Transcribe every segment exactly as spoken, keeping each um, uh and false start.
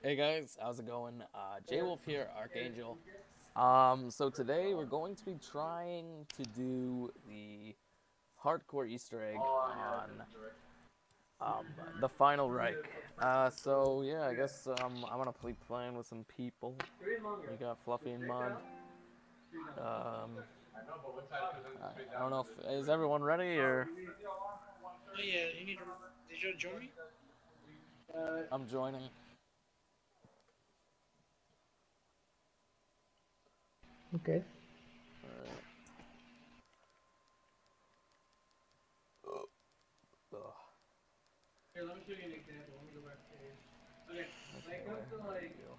Hey guys, how's it going? Uh, J Wolf here, Archangel. Um, so today we're going to be trying to do the hardcore Easter egg on um, the Final Reich. Uh, so yeah, I guess um, I'm gonna be playing with some people. We got Fluffy and Mud. Um, I, I don't know if is everyone ready or Oh yeah, you need to. Did you join me? I'm joining. Okay. Alright. Ugh. Here, let me show you an example. Let me go back to here. Okay, when Okay, it comes to there we like go.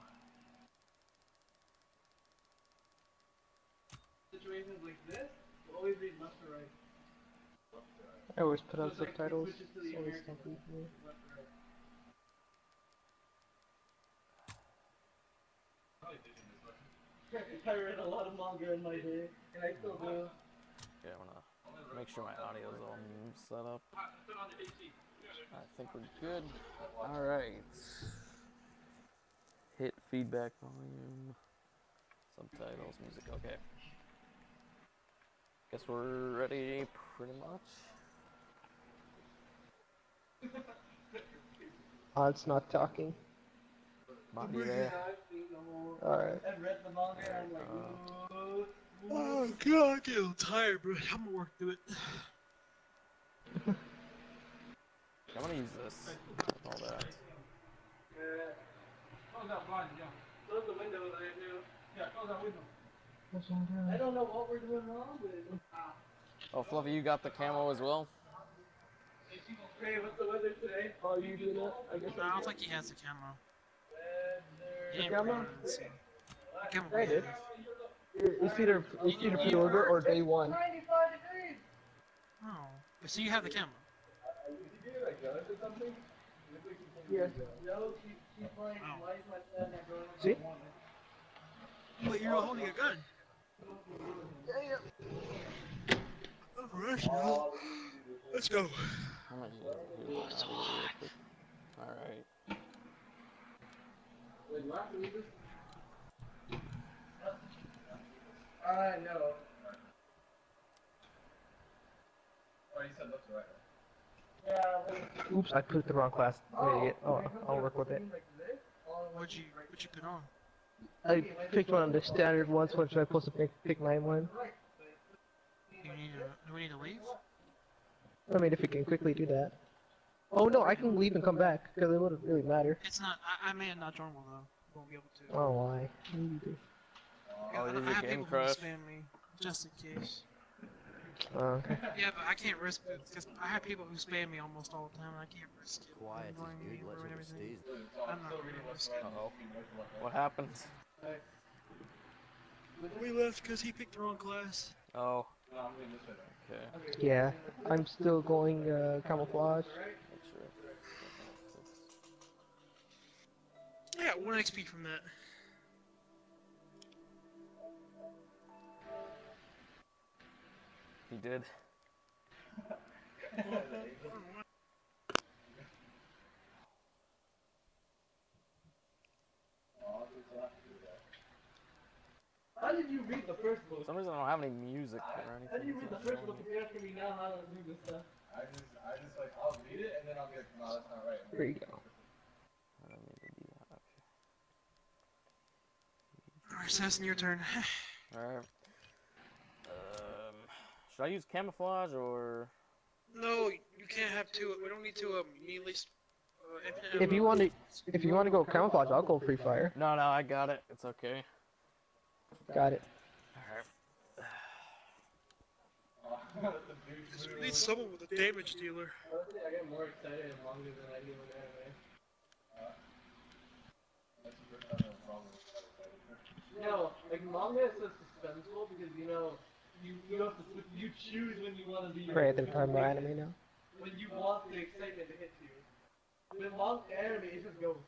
situations like this, you always read left to right. I always put So on it's like it subtitles. switches to It's the always American something for me. left to right. I read a lot of manga in my day, and I still do. Okay, I'm gonna make sure my audio's all set up. I think we're good. Alright. Hit feedback volume. Subtitles, music, okay. Guess we're ready pretty much. Oh, it's not talking. Body there. Alright. I read the manga and I'm like, Uh, ooh. Oh god, I'm getting tired, bro. I'm gonna work through it. I'm gonna use this with all that. Yeah. Close that blind, yeah. Close the window there too. Yeah, close that window. I don't know what we're doing wrong, but ah. Oh, Fluffy, you got the camo as well? Hey, what's the weather today? Oh, you doing that? I guess No, I I'm don't good. think he has the camo. He The ain't camera? pre-ordered it, so. The camo I he did. has. It's either, it's either pre-order or day one. ninety-five degrees! Oh. So you have the camo? Yeah. No, she, she's playing Oh. Life My Dad and Growing Up See? in Woman. But you're not holding a gun. Professional. Let's go. I'm gonna use here's my audio real quick. Alright. Wait, what? Can we just... I know. Oh, you said left to right. Yeah. Oops, I put the wrong class. I'm an idiot. Oh, I'll work with it. What'd you, what'd you put on? I picked one of the standard ones, which I'm supposed to pick, pick my one. Do we need to, do we need to leave? I mean, if we can quickly do that. Oh no, I can leave and come back, because it wouldn't really matter. It's not, I, I may have not joinable though. Won't be able to. Oh, why? You do. Yeah, Oh, I, did I your have game people who will crash? spam me, just in case. Oh, okay. Yeah, but I can't risk it, because I have people who spam me almost all the time, and I can't risk it. Quiet is Annoying me, good, let's ruin hope it everything. stays. I'm not gonna risk it. Uh oh. What happened? We left because he picked the wrong class. Oh. Okay. Yeah, I'm still going uh, camouflage. Make sure. I got one X P from that. He did. How did you read the first book? For some reason I don't have any music or anything. How did you read so the I'm first showing book you. if you're asking me now how to do this stuff? I just, I just like, I'll read it and then I'll be like, no, that's not right. There you go. I don't need to do that. Alright, Assassin, your turn. Okay. Alright. Um, should I use camouflage or? No, you can't have two. We don't need to um, immediately. Uh, infinite If you ammo. want to, if you want to go camouflage, I'll go free fire. No, no, I got it. It's okay. Got it. Alright. Because we need someone with a damage dealer. Honestly, I get more excited in manga than I do in anime. That's the first time I have a problem with that. No, like manga is so suspenseful because you know you you have to switch, you choose when you want to be. Right, they're talking about anime now. When you want the excitement to hit you. With manga anime, it just goes.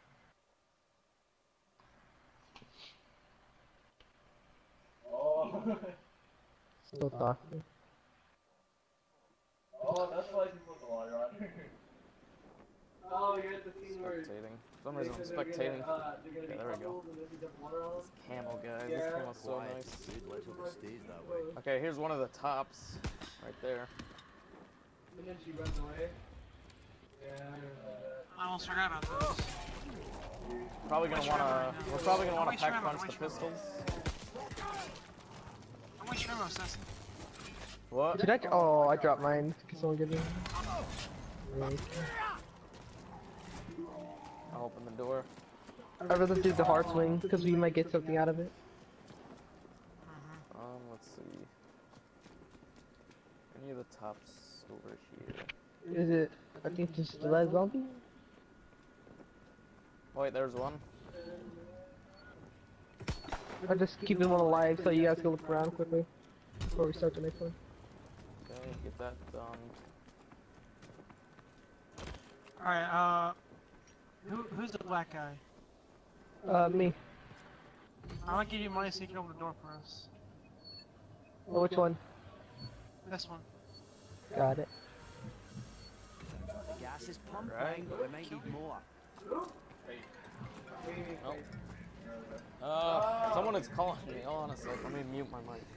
Oh. Still talking. Oh, that's why you put the water on. Oh, you're at the scene where Spectating. For some reason I'm they're gonna, spectating. uh, they're gonna Yeah, be there we go. coupled and then you dump water on This camo, guys. This Yeah. camo's so Quiet, nice. Sid. Let's hope it stays that way. Okay, here's one of the tops. Right there. and then she runs away. Yeah. I almost forgot about those. Probably gonna Which wanna. round right now? We're probably gonna wanna Which pack round? punch the Which round? pistols. How much ammo, Assassin? What? Did I? Oh, I dropped mine. Can someone give me? Right. I'll open the door. I'd rather do the hard swing because we might get something out of it. Um, let's see. Any of the tops over here? Is it? I think this is the last zombie. Oh, wait, there's one. I'll just keep this one alive so you guys can look around quickly before we start the next one. Okay, get that done. Alright, uh... Who, who's the black guy? Uh, me. I'm gonna give you money so you can open the door for us. Oh, which one? This one. Got it. The gas is pumping, Right. but we might need more. Uh, someone is calling me. Hold on a sec. Let me mute my mic.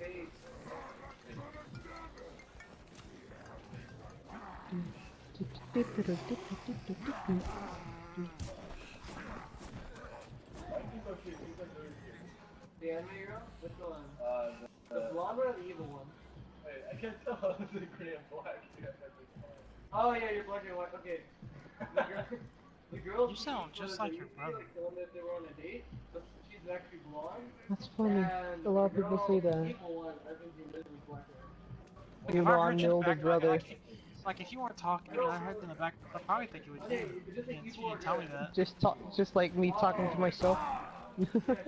The anime girl? Which one? Uh, the, The blonde or the evil one? wait, I can't tell if it's green and black. Oh yeah, you're black and white. Okay. The girl, the girl You sound just like your brother. The one that they were on a date. So she's actually blonde. That's funny. And A lot of the people girl, say the that. evil one, I think he lives with black hair. Even If though I heard I'm you the in the older background, brother. Like, like if you weren't talking and I heard in the back, I'd probably think you would Okay, too. you just think You people are didn't tell me good. that. Just talk, just like me talking to myself. We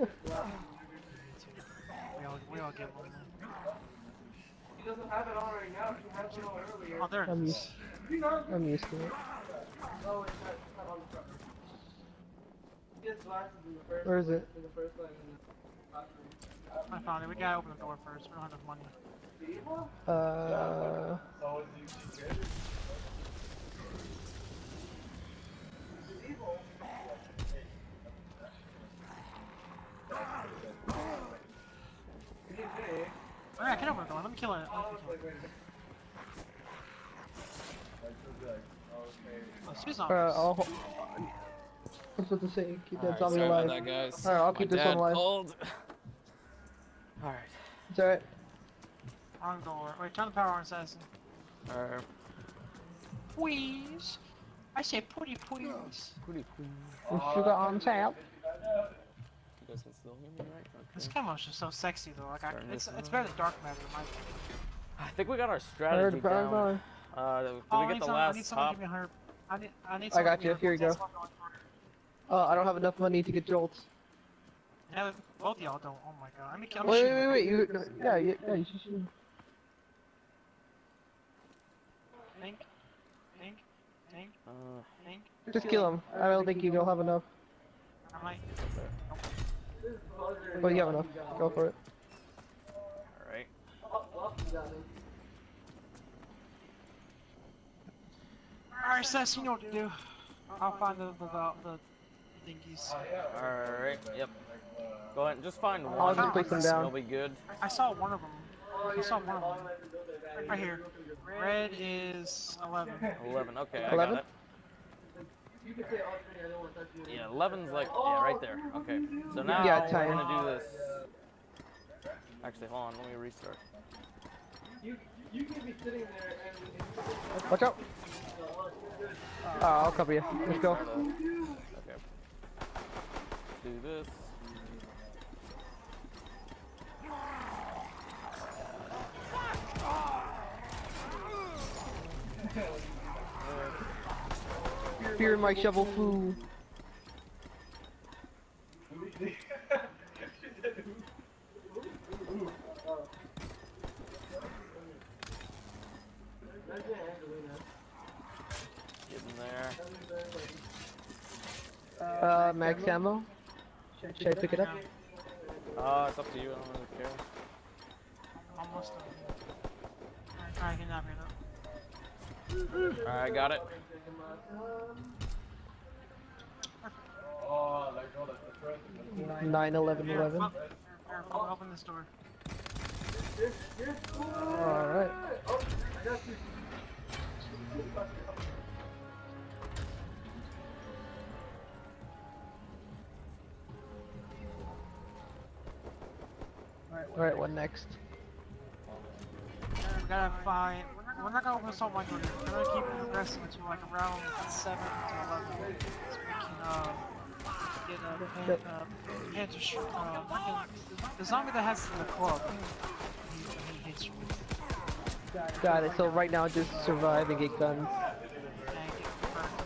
all, we all get one. She doesn't have it on right now. She had it on earlier. Oh, there it I'm is. used, You know? I'm used to it. No, it's not, it's not on the front. She has glasses in the first Where is it? in the first line in the bathroom. I found it. We gotta open the door first. We don't have enough money. The evil? Uh, So is he, she good? The evil? It is big. Alright, I can open the door. Let me kill it. Let Oh, me it's kill like it. right Like, so be like, okay. Oh, she's uh, on. I'll, I'm supposed to say, keep that Alright, zombie sorry alive. about that, guys. Alright, I'll My keep this dad one alive. called. Alright. It's alright. Wrong door. Wait, turn the power on, Assassin. Alright. Please. I say putty please. Pretty cool. With sugar on tap. You guys can still hear me, right? This Okay. camo's just so sexy though. Like I, Turn it's this it's on. better than dark matter in my opinion. I think we got our Heard strategy about down. it. Uh, did Oh, we I get need the someone, I need last someone to top? give me a hundred. I need I need I someone got to give you. me Here you go. Uh, I don't have enough money to get jolts. Yeah, both of y'all don't. Oh my god. I mean, I'm Wait, shooting. wait, wait, you, no, yeah, you, yeah, you should shoot. Think, think, think, Uh, think. Just kill him. I don't think you'll have enough. I might. But you have enough. Go for it. alright. Alright, Sess, you know what to do. I'll find the the the, the thingies. Alright, yep. Go ahead and just find one. I'll just place them down. It'll be good. I saw one of them. I saw one of them. Right, right here. Red is eleven. eleven, okay, eleven? I got it. Yeah, eleven's like, yeah, right there. Okay, so now Yeah, we're tie in. gonna do this. Actually, hold on, let me restart. You, you can be sitting there and... Watch out. Uh, I'll cover you. Let's go. Okay. Do this. Fear my shovel food. Get in there. Uh, max ammo. Should I pick it up? Uh, it's up to you, I don't really care. Almost done. Alright, alright, get up, get up. Alright, got it. nine eleven Here, eleven. fuck. Here, I'll open this door. Alright. Alright, what next? We gotta find. We're not gonna open this all one door. We're gonna keep progressing until like around seven to eleven, so we can uh get a pan, uh, panther sh- uh, fucking- the zombie that has the club. He, he hits you with. Got it, so right now just survive and get guns. And get burned.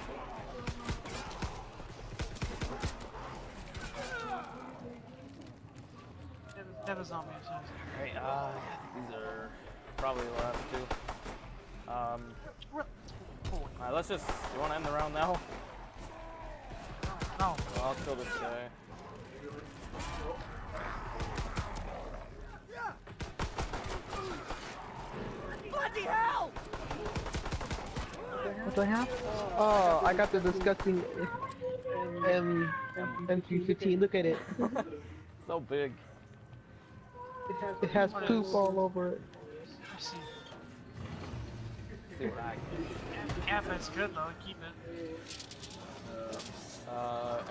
They have a zombie. Hey, uh, these are probably the last two. Um, alright, let's just, you wanna end the round now? No. Well, I'll kill this guy. Bloody hell! What do I have? Oh, I got the disgusting M M three fifteen. Look at it. So big. It has poop all over it. Let's see. See what I can. Yeah, but it's good though. Keep it. Uh,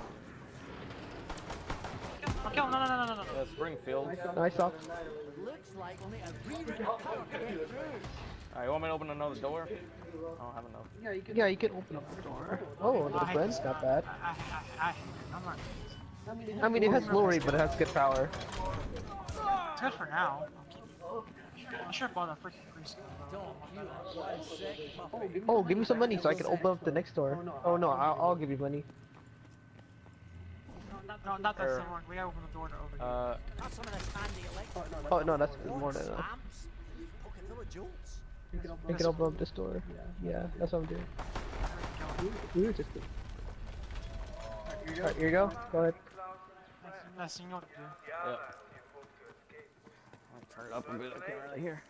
Okay, no, no, no, no, no, no. yeah, Springfield. Nice off. Looks like only a wee bit of power to get through. Alright, you want me to open another door? I don't have enough. Yeah, you can open up the door. Oh, another friend. Not bad. I, I, I, I'm not. I mean, it has low rate, but it has good power. It's good for now. I'll keep it. I should have bought a freaking priest. Don't you one sec, puppy. Oh, give me some money so I can open up the next door. Oh no, I'll, I'll give you money. No, not that Or- same one. We gotta open the door to over here. Uh, Got some of this handy electric. Oh no, that's more than enough. Lamps. Pocket full of jolts. I can open up this door. Yeah, that's what I'm doing. We were just. Alright, here you go. Go ahead. That's you know what to do. yeah. I'll turn it up a bit, I can't really hear.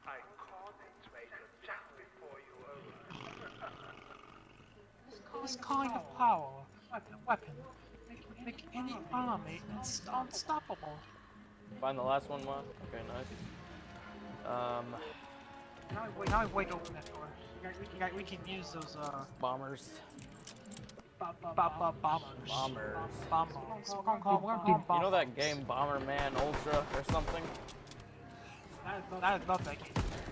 This kind of power, weapon, weapon, make, make any army inst unstoppable. Find the last one, Mon. Okay, nice. Um, Now we wait, now we wait to open that door. We, got, we, got, we can use those uh, bombers. Ba ba ba bombers. Bombers. Bomb bombs. We're gonna call, we're gonna call them bomb You know that bombs. game Bomberman Ultra or something? I, I love that game.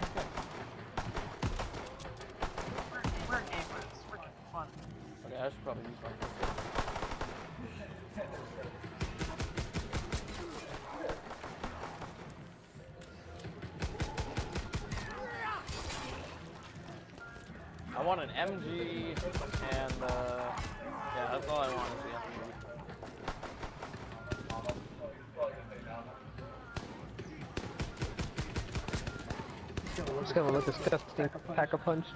We're, we're gamers. It's freaking fun. Okay, I should probably use one. I want an M G and uh, yeah, that's all I want is the M G. I'm just gonna let this disgusting pack a punch.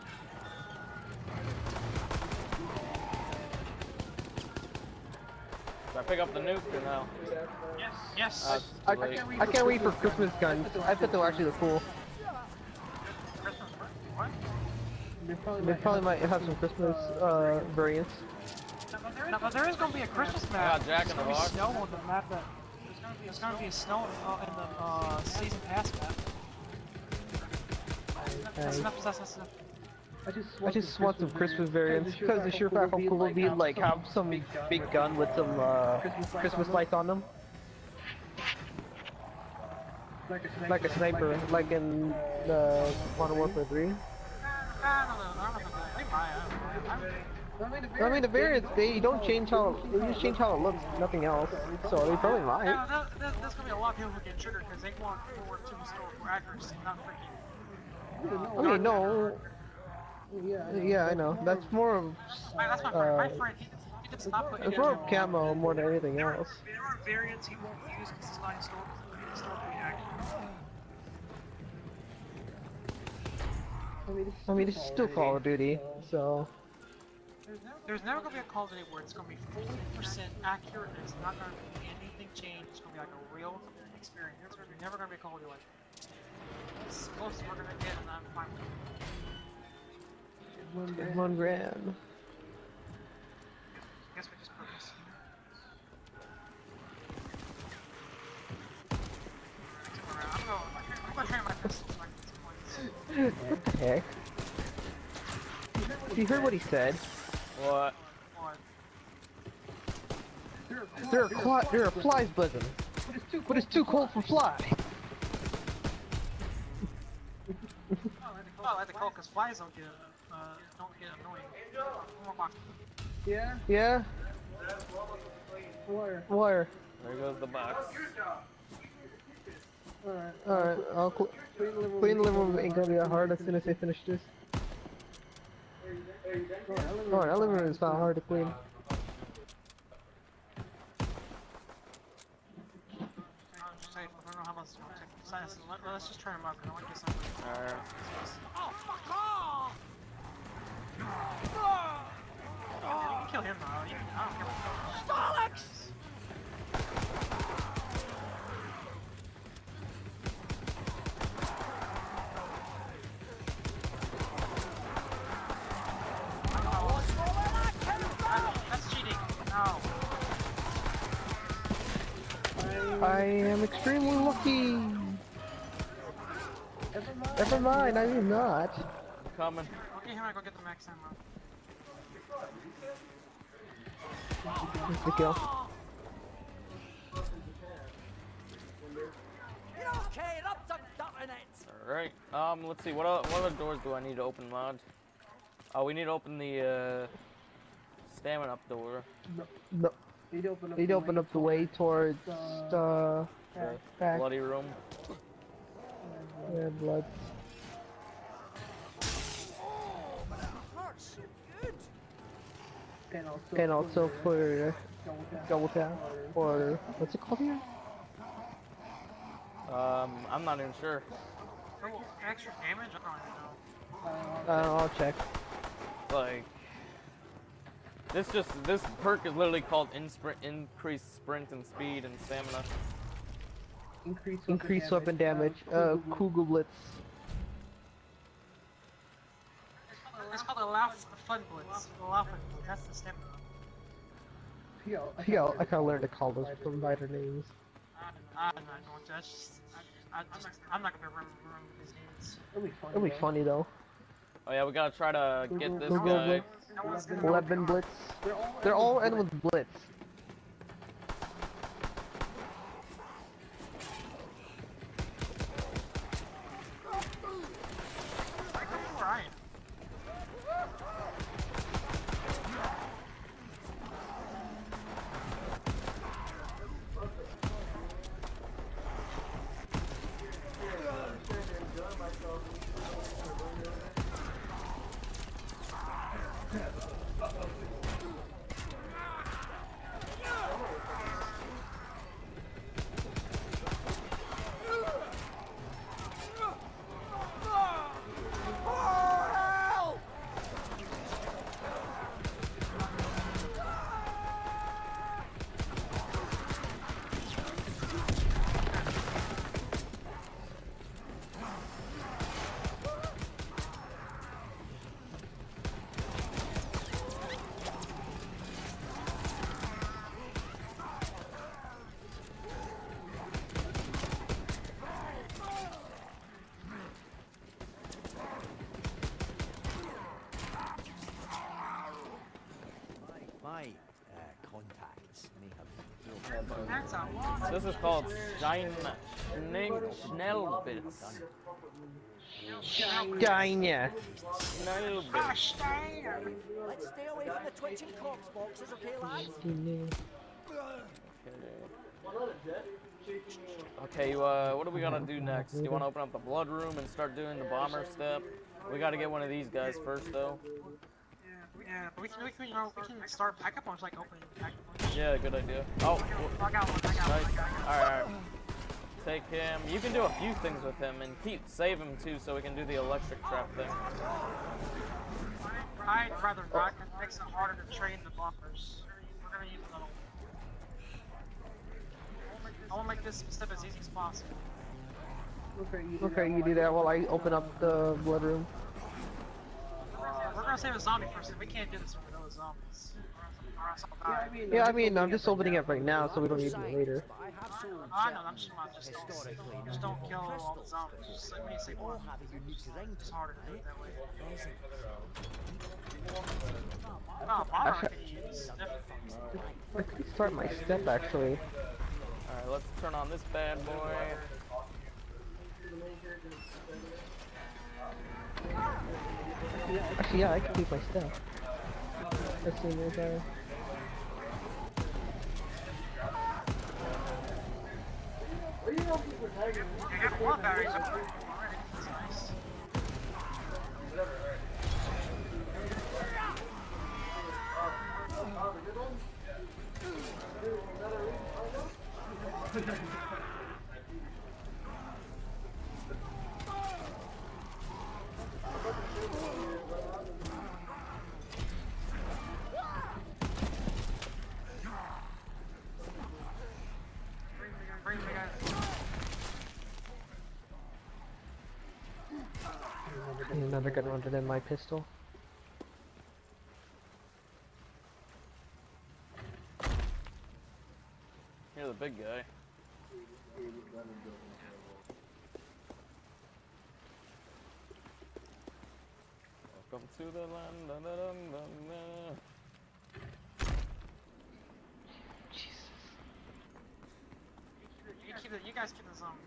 Do I pick up the nuke or no? Yes. Yes. Uh, it's I, too late. I can't wait for Christmas guns. I bet they'll actually look cool. Christmas. What? They probably might have some Christmas uh, variants. No, but there is going to be a Christmas I map. got Jack in There's the gonna be Box. snow on the map. That there's going to be, there's going to be a snow uh, in the uh, season pass map. That's And enough. That's, that's enough. I just want some Christmas variants because the sure fact how cool it would be like have some big gun with some uh, Christmas lights on them. Like a sniper, like in the Modern Warfare three. I don't know. I don't know. They might. I don't know. I mean the variants, they don't change how, they just change how it looks, nothing else. So they probably might. Yeah, there- there- there's going to be a lot of people who get triggered because they want forward to historical accuracy, not freaking. I mean, no. Yeah, I know. That's more of, My, that's my friend. My uh, friend, he, he does not put it's more of camo more than anything There are, else. there are variants he won't use because it's not historical, historically accurate. I mean, it's still Call of Duty, so. There's never, there's never going to be a Call of Duty where it's going to be forty percent accurate and it's not going to be anything changed. It's going to be like a real experience. There's never going to be a Call of Duty like that. It's as close as we're going to get and I'm fine with it. One grand. I guess we just put this heck? You heard what he said? What? What? There are cli there are flies buzzing, but it's too cold for fly. Oh, I like the cold because flies don't get uh don't get annoying. One more box. Yeah? Yeah? Where? Wire. There goes the box. Alright. Alright, I'll cl clean the living room ain't gonna be that hard as soon as I finish this. Alright, that living room is not hard to clean. I don't know how much it's gonna take. Besides, let- Let's just turn him up because I want to get something. Alright. Oh, fuck off! You can kill him though. You can, I don't care what you Alex! That's cheating. No. I am extremely lucky. Never mind, I am not. I'm coming. Okay, here I go get the max ammo. That's the kill. Okay, up to darn it! Alright. Um, let's see. What other, what other doors do I need to open, mod? Oh, we need to open the, uh, stamina up door. No, Need to open up, need to open up the way towards the The back. bloody room. Yeah, blood. Oh, but it hurts so good! And also, And also for double tap. double tap or what's it called here? Um, I'm not even sure. Oh, extra damage? I don't even know. Uh, I'll check. Like, this just, this perk is literally called in sprint, increased sprint and speed and stamina. Increase weapon Increase damage. weapon damage. Uh, Kugel Blitz. It's called, it's called the Laugh the Fun Blitz. The Laugh Fun Blitz. That's the stamina. Yo, Yeah, I gotta learn to call those from better names. I'm not going to. That's just. I, I just, I'm not gonna remember, remember these names. It'll be fun. It'll be man. funny though. Oh yeah, we gotta try to get this Kugel guy. Blitz. No one's gonna know. Weapon Blitz. They're all, They're all end with Blitz. I go for Ryan. My uh, contacts may have That's a lot. This is called Shine Schnellbits. Steiner. Schnellbits. Ah, Steiner! Let's stay away from the twitching corpse boxes, okay, lads? Okay, uh, what are we gonna do next? Do you want to open up the blood room and start doing the bomber step? We gotta get one of these guys first, though. Yeah, yeah, but we can, we can, you know, we can start backup ones like opening backup ones. Yeah, good idea. Oh, I got one, I got one, I nice. got one. Alright, alright. Take him. You can do a few things with him and keep save him too, so we can do the electric trap thing. I'd rather not, because it makes it harder to train the buffers. We're gonna use little. I want to make this step as easy as possible. Okay, you do Okay, that you do that while I open up the blood room. We're gonna save a zombie first, we can't do this over those. the zombies. Or else I'll Yeah, I die. mean, yeah, I mean, I'm just opening it right now, so we don't need it later. But I have sold I know, I'm several just not just don't, historically just known don't kill all the crystals, zombies. Just let me say all one. have a unique ring It's to harder to do them, it that way. There's a No, Monarch I Actually- can use. Definitely. I could start my step actually. Alright, let's turn on this bad boy. Actually, yeah, I can keep my step. As soon as I. You got one batteries up already. That's nice. Bring me, guys. You're never gonna run than my pistol. You're the big guy. Welcome to the land. Da, da, dum, dum, da. You, keep it, you guys keep the zombie.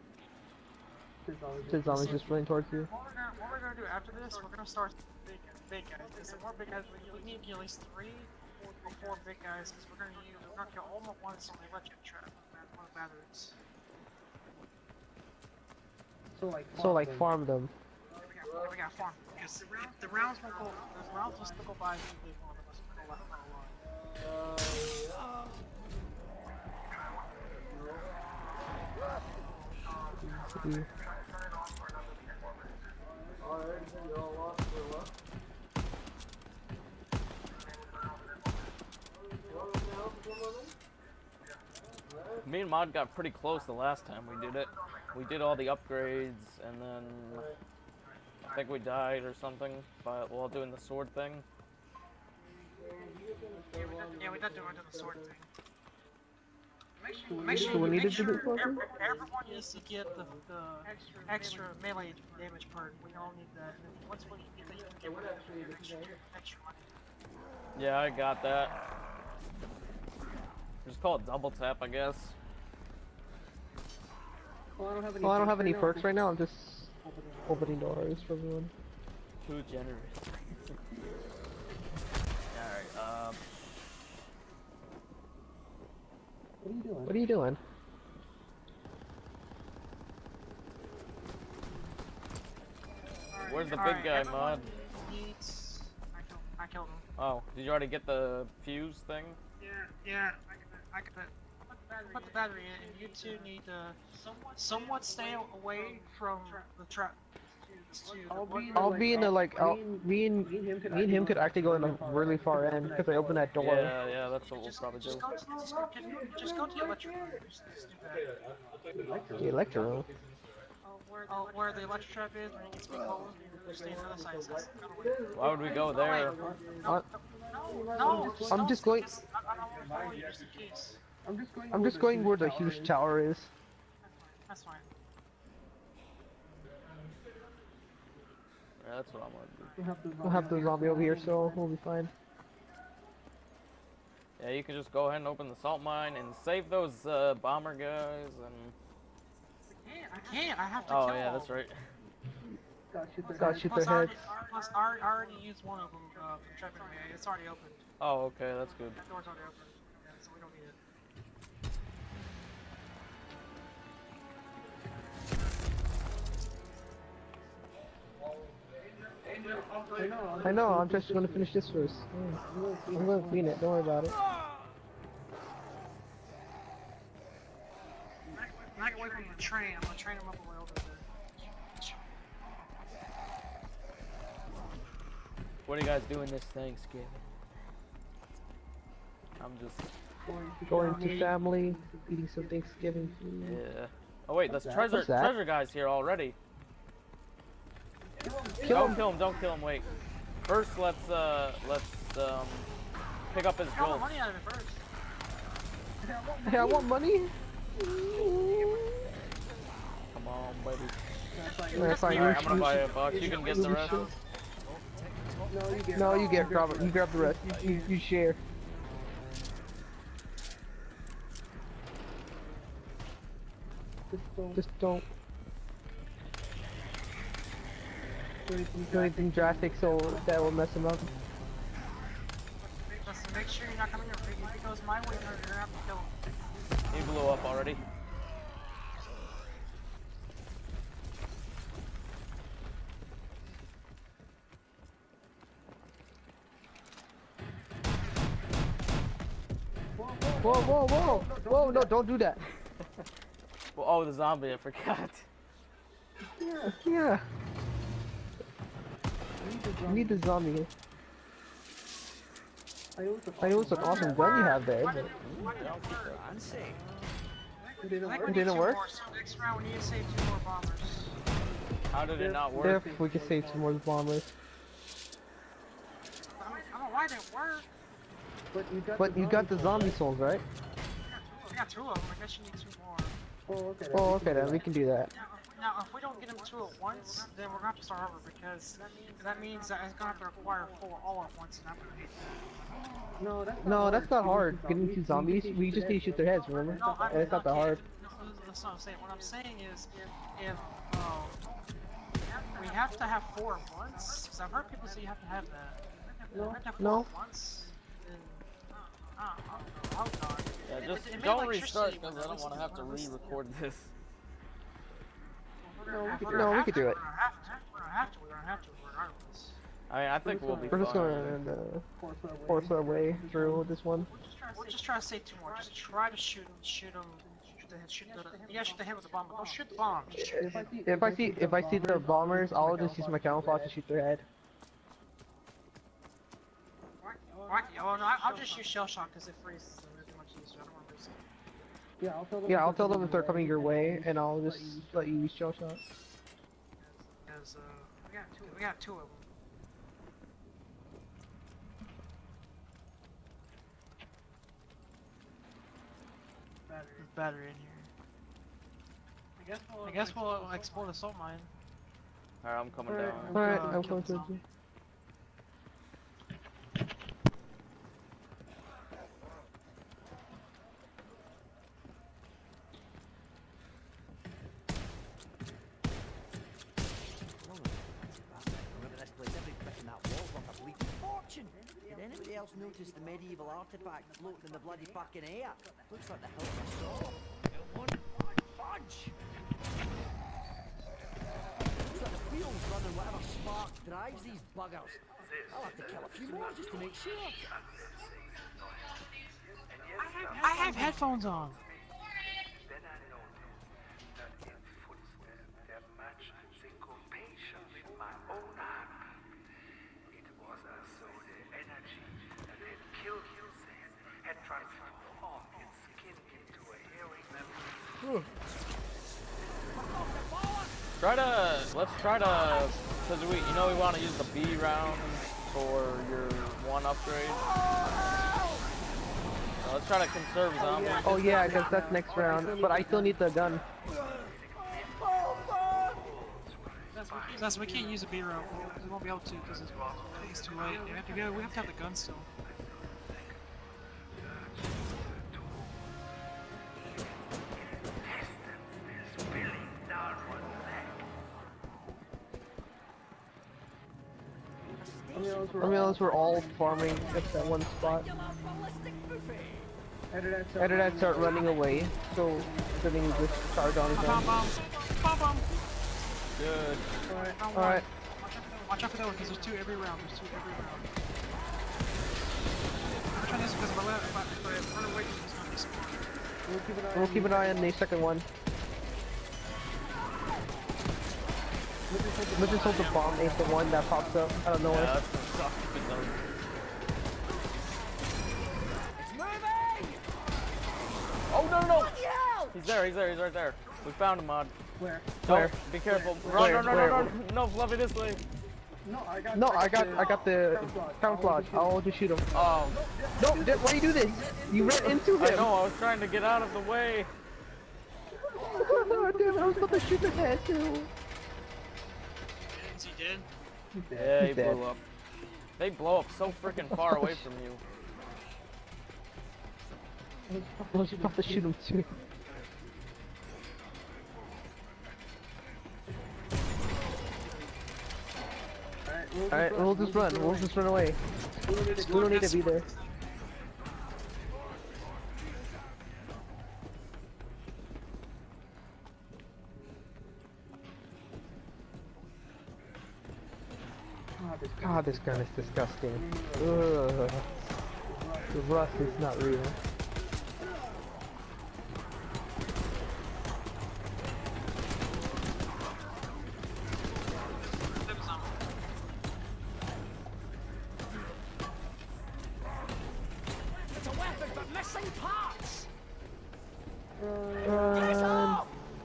The zombies just running towards you. What we're, gonna, what we're gonna do after this, we're gonna start big, big guys. There's some more big guys. We we need to get at least three or four big guys because we're gonna use, we're gonna kill all at once on the electric trap. One of the batteries. So like farm them. Here we got, here we got farm. Because the, round, the rounds won't go. The rounds will still go by if they want us to go out on a line. Mm. Me and Mod got pretty close the last time we did it. We did all the upgrades, and then I think we died or something by, while doing the sword thing. Yeah, we did, yeah, we did do it the sword thing. Make sure, So we make needed to sure do something? every, everyone needs to get the, the extra melee damage perk. We all need that. And then once we get that, you can get rid of the extra, extra money. Yeah, I got that. Just call it double tap, I guess. Well, I don't have any perks right now. I'm just opening doors for everyone. Too generous. Alright, um... What are you doing? Where's the big Alright, guy, everyone Mod? needs- I killed, I killed him. Oh, did you already get the fuse thing? Yeah, yeah, I got it. I got it. Put the battery in, and you two need to somewhat stay away from the trap. I'll be in the like. I'll, me and me and him could actually go in the really far end because I opened that door. Yeah, yeah, that's what we'll Just, probably do. just go to just go, just, just go to the electric room. Just, just do that. The electro room. Oh, where the electric trap is, when it gets big hole, you stay on the other side. So that's the other way. Why would we go there? What? No, no, just I'm don't just stay- going- just- I, I don't want to follow you just in case. I'm just going where the huge tower is. That's fine. Yeah, that's what I'm gonna do. We'll have the zombie over here, so we'll be fine. Yeah, you can just go ahead and open the salt mine and save those uh, bomber guys and... I can't, I can't, I have to Oh kill yeah, all that's of them. right. Gotta shoot Plus, their I heads. already, plus I already- I already used one of them uh, for trapping me. It's already open. Oh, okay, that's good. That door's already open. Yeah, so we don't need it. I know. I'm just gonna finish this first. Yeah. I'm gonna clean it. Don't worry about it. When I get away from the train, I'm gonna train him up the way over there. What are you guys doing this Thanksgiving? I'm just... Going to family, eating some Thanksgiving food. Yeah. Oh wait, there's treasure, What's that? treasure guys here already. Kill don't him. kill him, don't kill him, wait. First, let's, uh, let's, um, pick up his Get all the gold. money out of it first. Hey, I want money. Come on, baby. That's fine. Alright, You, I'm gonna you, buy a buck. You can get the rest. no, you get grab it. You grab the rest. You, you, you share. Just don't do anything drastic so that will mess him up. Just make sure you're not coming here. If it goes my way, you're gonna have to kill him. He blew up already. Whoa, whoa, whoa! Whoa, no, don't do that. Well, oh, the zombie, I forgot. Yeah, yeah. You need the zombie. I know it's an awesome gun you have there. But... It didn't work? It didn't work? So next round we need to save two more bombers. How did it not work? If we could save some more bombers. I don't, I don't know why it didn't work. But you got the zombie souls, right? I got two of them. I guess you need two more. Oh, okay, then we can do that. Now, now if we don't get them two at once, then we're gonna have to start over because that means that it's gonna have to require four all at once, and I'm gonna hate that. No, that's not hard. Getting two zombies, we just need to shoot their heads, remember? No, I, And it's not that hard. No, that's not what I'm saying. What I'm saying is, if, if uh, we have to have four at once, because I've heard people say you have to have that. If we have to have four No. at once, then uh, I hope not. Yeah, It- just it- it made don't electricity restart when because I I don't listened want to to have to when I listened to re-record this. No, we could, No, we could do it. We're gonna have to. We're gonna have to. We're gonna have to. Regardless. I mean, I think we'll be We're just fine. gonna uh, force our way through this one. We'll just try to save two more. Just try to shoot him. Shoot him. Shoot the head. Shoot the. Yeah, shoot the head with the bomb. Don't shoot the bomb. Just shoot the head. If I see if I see the bombers, I'll just use my camouflage to shoot their head. Alright, oh no, I- I'll just use shell shock because it freezes them. It's much easier. I don't want to risk it. Yeah, I'll tell them if they're coming your way, and I'll just let you use shell shot. Because uh, we got two. We got two of them. There's battery in here. I guess we'll, I guess we'll explode the salt mine. Alright, I'm coming down. Alright, Uh, I'm kill coming the towards you. Remember this place, every brick in that wall's worth a bleeding fortune. Did anybody else notice the medieval artifact floating in the bloody fucking air? Looks like the hilt of a sword. It won't fudge! Looks like the wheels running whatever spark drives these buggers. I'll have to kill a few more just to make sure. I have headphones on. Try to, let's try to, because we, you know we want to use the B round for your one upgrade. So let's try to conserve zombies. Oh yeah, I guess that's next round, but I still need the gun. That's, that's we can't use a B round. We won't be able to because it's, it's too late. We have to go. We have to have the gun still. I realize we're all farming at that one spot. After that, start running away, so the thing just charge on his Bomb own. bomb. Bomb bomb. Good. Round Alright. one. Watch out for that one because there's two every round. There's two every round. I'm trying this because if I let if I, if I run away, it's gonna despawn. We'll keep an eye on the second one. Let's just hope the bomb ain't the one that pops up out of Yeah, nowhere. that's gonna suck if it doesn't. Oh no no no! He's there, he's there, he's right there. We found him, Mod. Where? Don't, Where? be careful. Where? Run, run, run, Where? run, run! No, Fluffy, this way. No, I got, no, I got, I got the camouflage. I'll just shoot him. Oh. No, why do you do this? You ran into him. I know, I was trying to get out of the way. Damn, I was about to shoot the head too. Is he dead? Yeah, he He's blew dead. up. They blow up so freaking far away from you. I was about to shoot him too. Alright, we'll just run. We'll just run away. We don't need to be there. God, this gun is disgusting. Ugh. The rust is not real. It's a weapon, but missing parts! Run.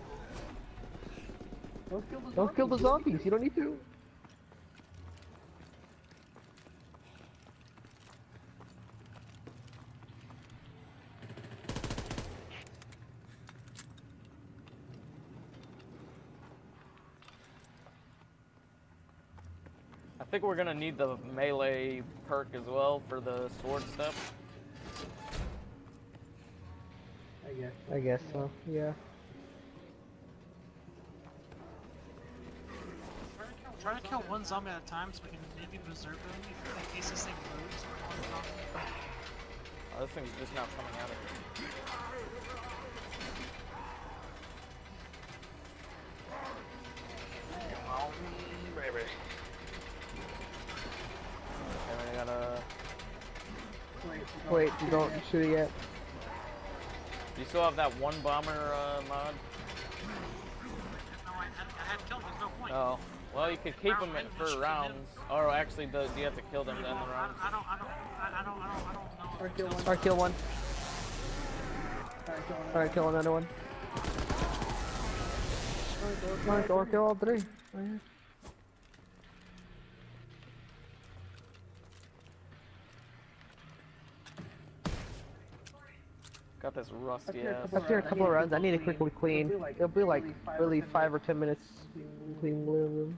Don't kill the zombies. You don't need to. I think we're gonna need the melee perk as well for the sword stuff. I guess. I guess so. Yeah. Try to kill one zombie at a time so we can maybe preserve them in case this thing moves. Oh, this thing's just now coming out of it. Baby. And then I gotta... Wait, you don't shoot it yet. Do you still have that one bomber uh, mod? No, I, I had to kill him, there's no point. Oh. Well, you could keep them in for rounds. Or actually, do you have to kill them in the rounds? I don't, I don't, I don't, I don't, I don't know. Alright, kill one. Alright, kill one. Alright, kill another one. Alright, or kill all three. Right. Got this rusty ass. After a couple of runs, I need to quickly clean. It'll be like really five or ten minutes clean the living room.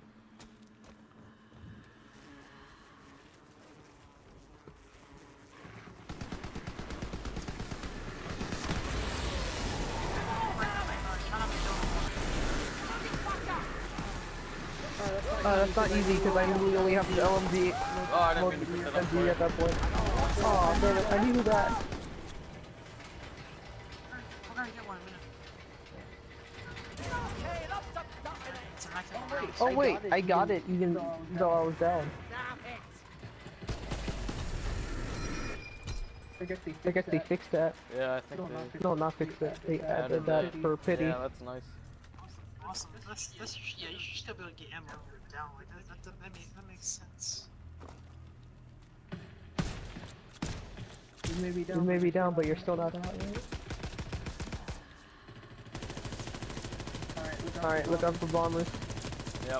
Uh, that's not easy because I really only have the L M D. Oh, I didn't mean to put that up for you. at that point. Oh, damn it! I needed that. We're gonna get one in a minute. Oh wait, I got it even though I was down. I guess they, I guess they fixed that. Yeah, I think they... No, not fixed it. They added added that that. for pity. Yeah, that's nice. Awesome. That's, that's, yeah, you should still be able to get ammo down. Like, that, that, that, makes, that makes sense. You may be down, you may be down but you're still not out, right? Alright, look out for bombers. Yep.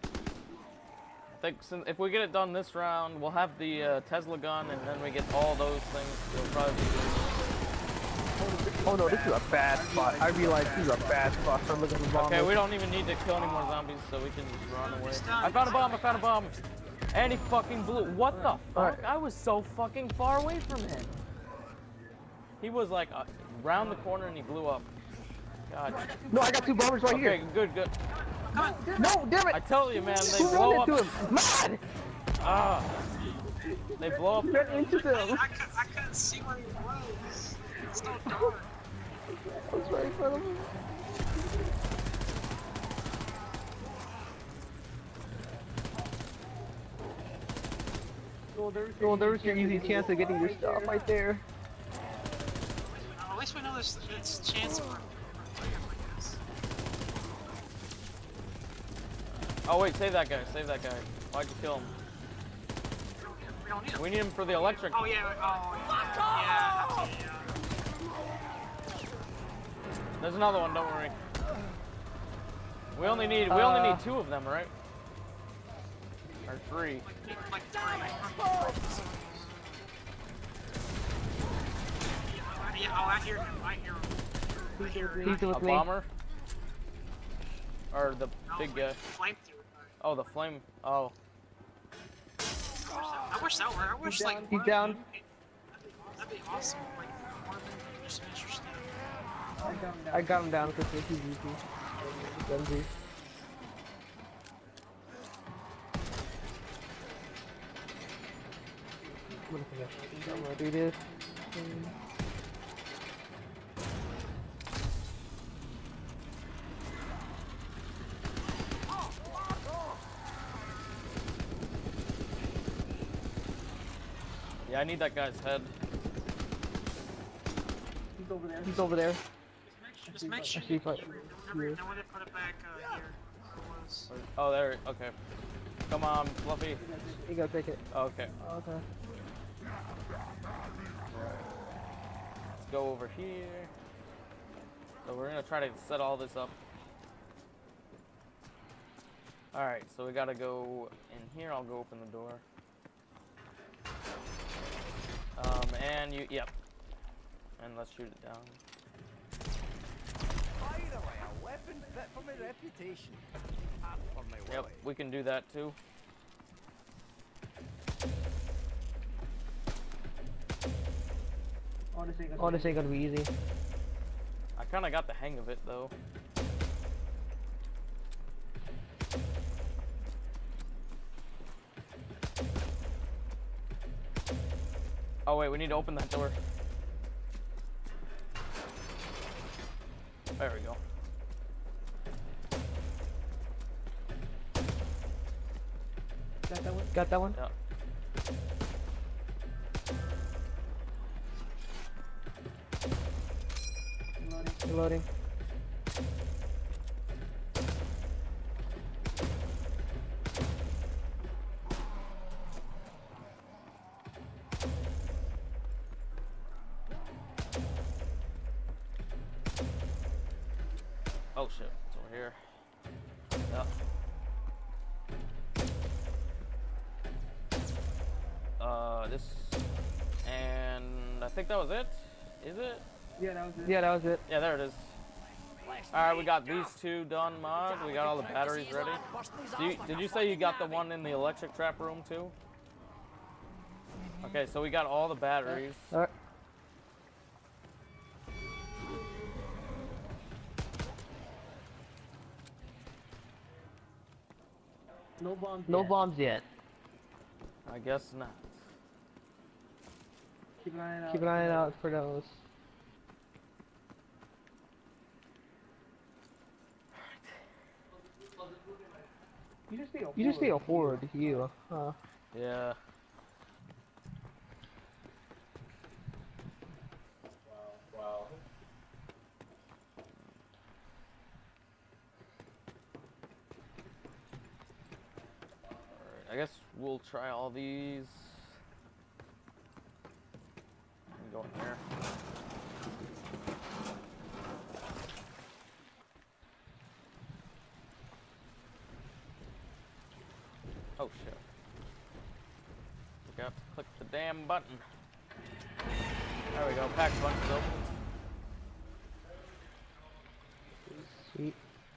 I think since, if we get it done this round, we'll have the uh, Tesla gun, and then we get all those things. It'll probably be good. Oh no, this is a bad spot. I realize this is a bad spot for looking for bombers. Okay, we don't even need to kill any more zombies, so we can just run away. I found a bomb, I found a bomb! And he fucking blew. What the fuck? Right. I was so fucking far away from him. He was like uh, round the corner and he blew up. God. No, I got two bombers right Okay, here. Okay, good, good. No, damn it! I tell you, man, they Who blow ran up. into him? Man! Ah. They blow up. Ran into them. I, I, could, I couldn't see where he was. It's so dark. I was right in front of him. Well, there's your easy chance of getting your stuff right there. At least we know there's it's a chance for, for freedom, I guess. Oh wait, save that guy, save that guy. Why'd you kill him? We don't need him. We need him for the electric. Oh yeah, oh yeah. Yeah, yeah. There's another one, don't worry. We only need we only need two of them, right? Or three. Like, like three. Yeah, oh, I hear him. I hear him. I hear him. He's A with me. bomber? Or the No, big like, guy? flamethrower. Oh, the flame. Oh. I wish that were. I wish He's like. down. He's one down. of them- That'd be awesome. Like one of them just interesting. I got him down, Christmas. He's easy. Easy. I'm gonna do this. Yeah, I need that guy's head. He's over there. He's over there. Just make sure Actually, you, if I- you remember, no one to put it back uh, here. It was. Oh, there. Okay. Come on, Fluffy. You gotta take it. Okay. Okay. Let's go over here. So we're gonna try to set all this up. Alright, so we gotta go in here. I'll go open the door. Um, and you, yep. And let's shoot it down. By the way, a weapon fit for my reputation. And for my Yep, wallet. we can do that too. Oh, this ain't gonna be easy. I kind of got the hang of it though. Oh wait, we need to open that door. There we go. Got that one? Got that one? Yeah. Reloading. Oh shit, it's over here. Yeah. Uh, this, and I think that was it. Is it? Yeah, that was it. Yeah, that was it. Yeah, there it is. Alright, we got these two done, Mod. We got all the batteries ready. Do you, did you say you got the one in the electric trap room too? Okay, so we got all the batteries. Alright. No bombs. No bombs yet. I guess not. Keep an eye out. Keep an eye out for those. You just need a. You just need a forward heal. Huh? Yeah. Wow. Alright, I guess we'll try all these. Let me go in here. Oh shit. We got to click the damn button. There we go, pack punch is open. Sweet.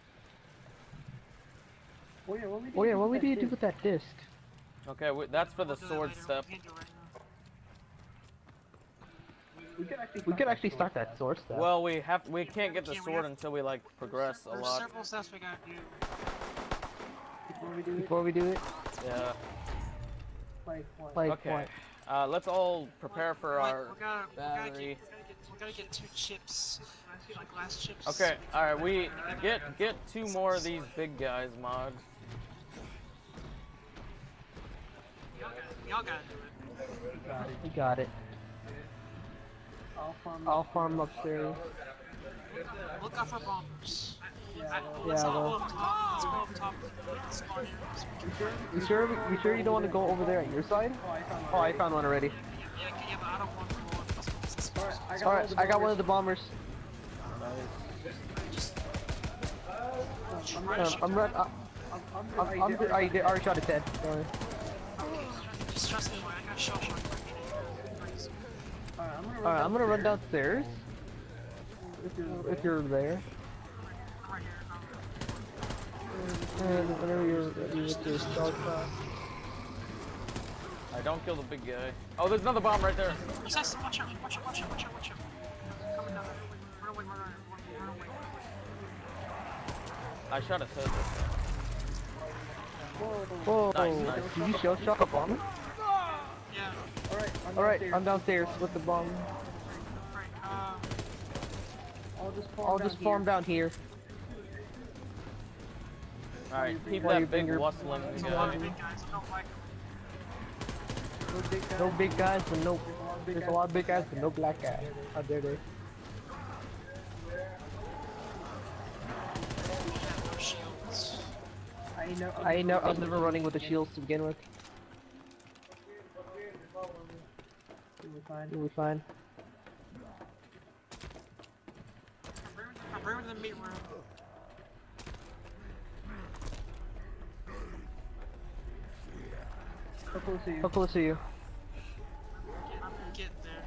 Oh yeah, what we do, oh, yeah, what we do, do with that disc? Okay, we, that's for the sword step. We could actually, we could actually start that sword step. Well, we have we can't get the sword until we like progress a There's lot. several steps we gotta do. Before we do it. Before we do it. Yeah. Like what? Like Okay. what? Uh, let's all prepare for Like, our we gotta, we gotta, get, we battery. gotta get, we gotta get two chips, like glass chips. Okay, all right. We get get two more of these big guys, Mod. Y'all gotta, y'all gotta do it. Got it. We got it. I'll farm. I'll farm upstairs. Look out for bombers. Yeah, I, well, let's yeah, all go well. up top. Let's go up top. Let's spawn areas. You sure? You sure you don't want to go over there at your side? Oh, I found one already. Yeah, yeah, yeah, but I don't want to go up. Let's go up this All right, I got one of the bombers. Nice. Um, I'm right. Uh, I'm, I'm, I already shot his head. Sorry. Just trust me, I got shell shock. Alright, I'm gonna run downstairs. If you're, if you're there. I'm right here. Um, And whenever you're ready with your start shot. I don't kill the big guy. Oh, there's another bomb right there. Yes, watch out, watch out, watch out, watch out, watch out. Coming down. Run away, run away, run away, run away. I shot his head. Whoa, Nice, nice. did you shell shock a bomb? Yeah. Alright, I'm downstairs with the bomb. Right, um, I'll just farm down here. Alright, keep While you that big finger- wustling there's a guy. lot of big guys, I don't like them. No big guys, but no. There's a lot of big guys, but no black guys. How dare they? They have no shields. I know. I was never running with the shields to begin with. You'll be fine. I'm bringing the meat room. How close are you? I'm getting there.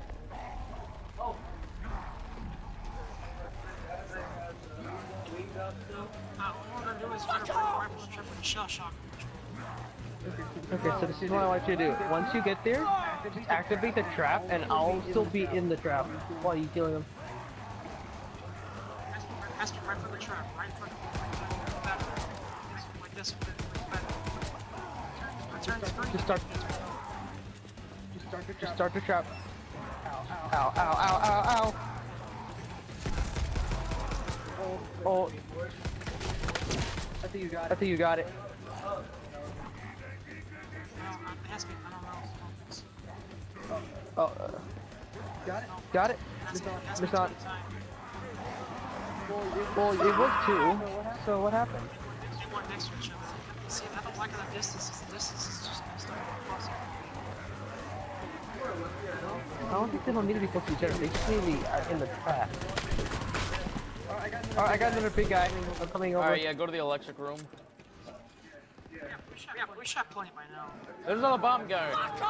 Uh, what we're gonna do is we're gonna bring rifles and trip with the shell shock. Okay, so this is what I want you to do. Once you get there, just activate the trap, and I'll still be in the trap while you killing them. Has to be right for the trap, right in front of the back. Like this, like back. Turn, turn, turn. Just start. Just start the trap. Ow! Ow! Ow! Ow! Ow! Oh! I think you got it. I think you got it. No, uh, it has to be, I don't know. Oh. Uh, got it. Got it. It has to be, it has to It's be not. two time. Well, it was two. So what happened? They weren't next to each other. See, I don't like that distance. The distance is just messed up. I don't think they don't need to be close to each other. They just need to be uh, in the trap. Alright, I got another big guy. I'm coming over. Alright, yeah, go to the electric room. Yeah, we shot, yeah, we shot plenty by now. There's another bomb guy.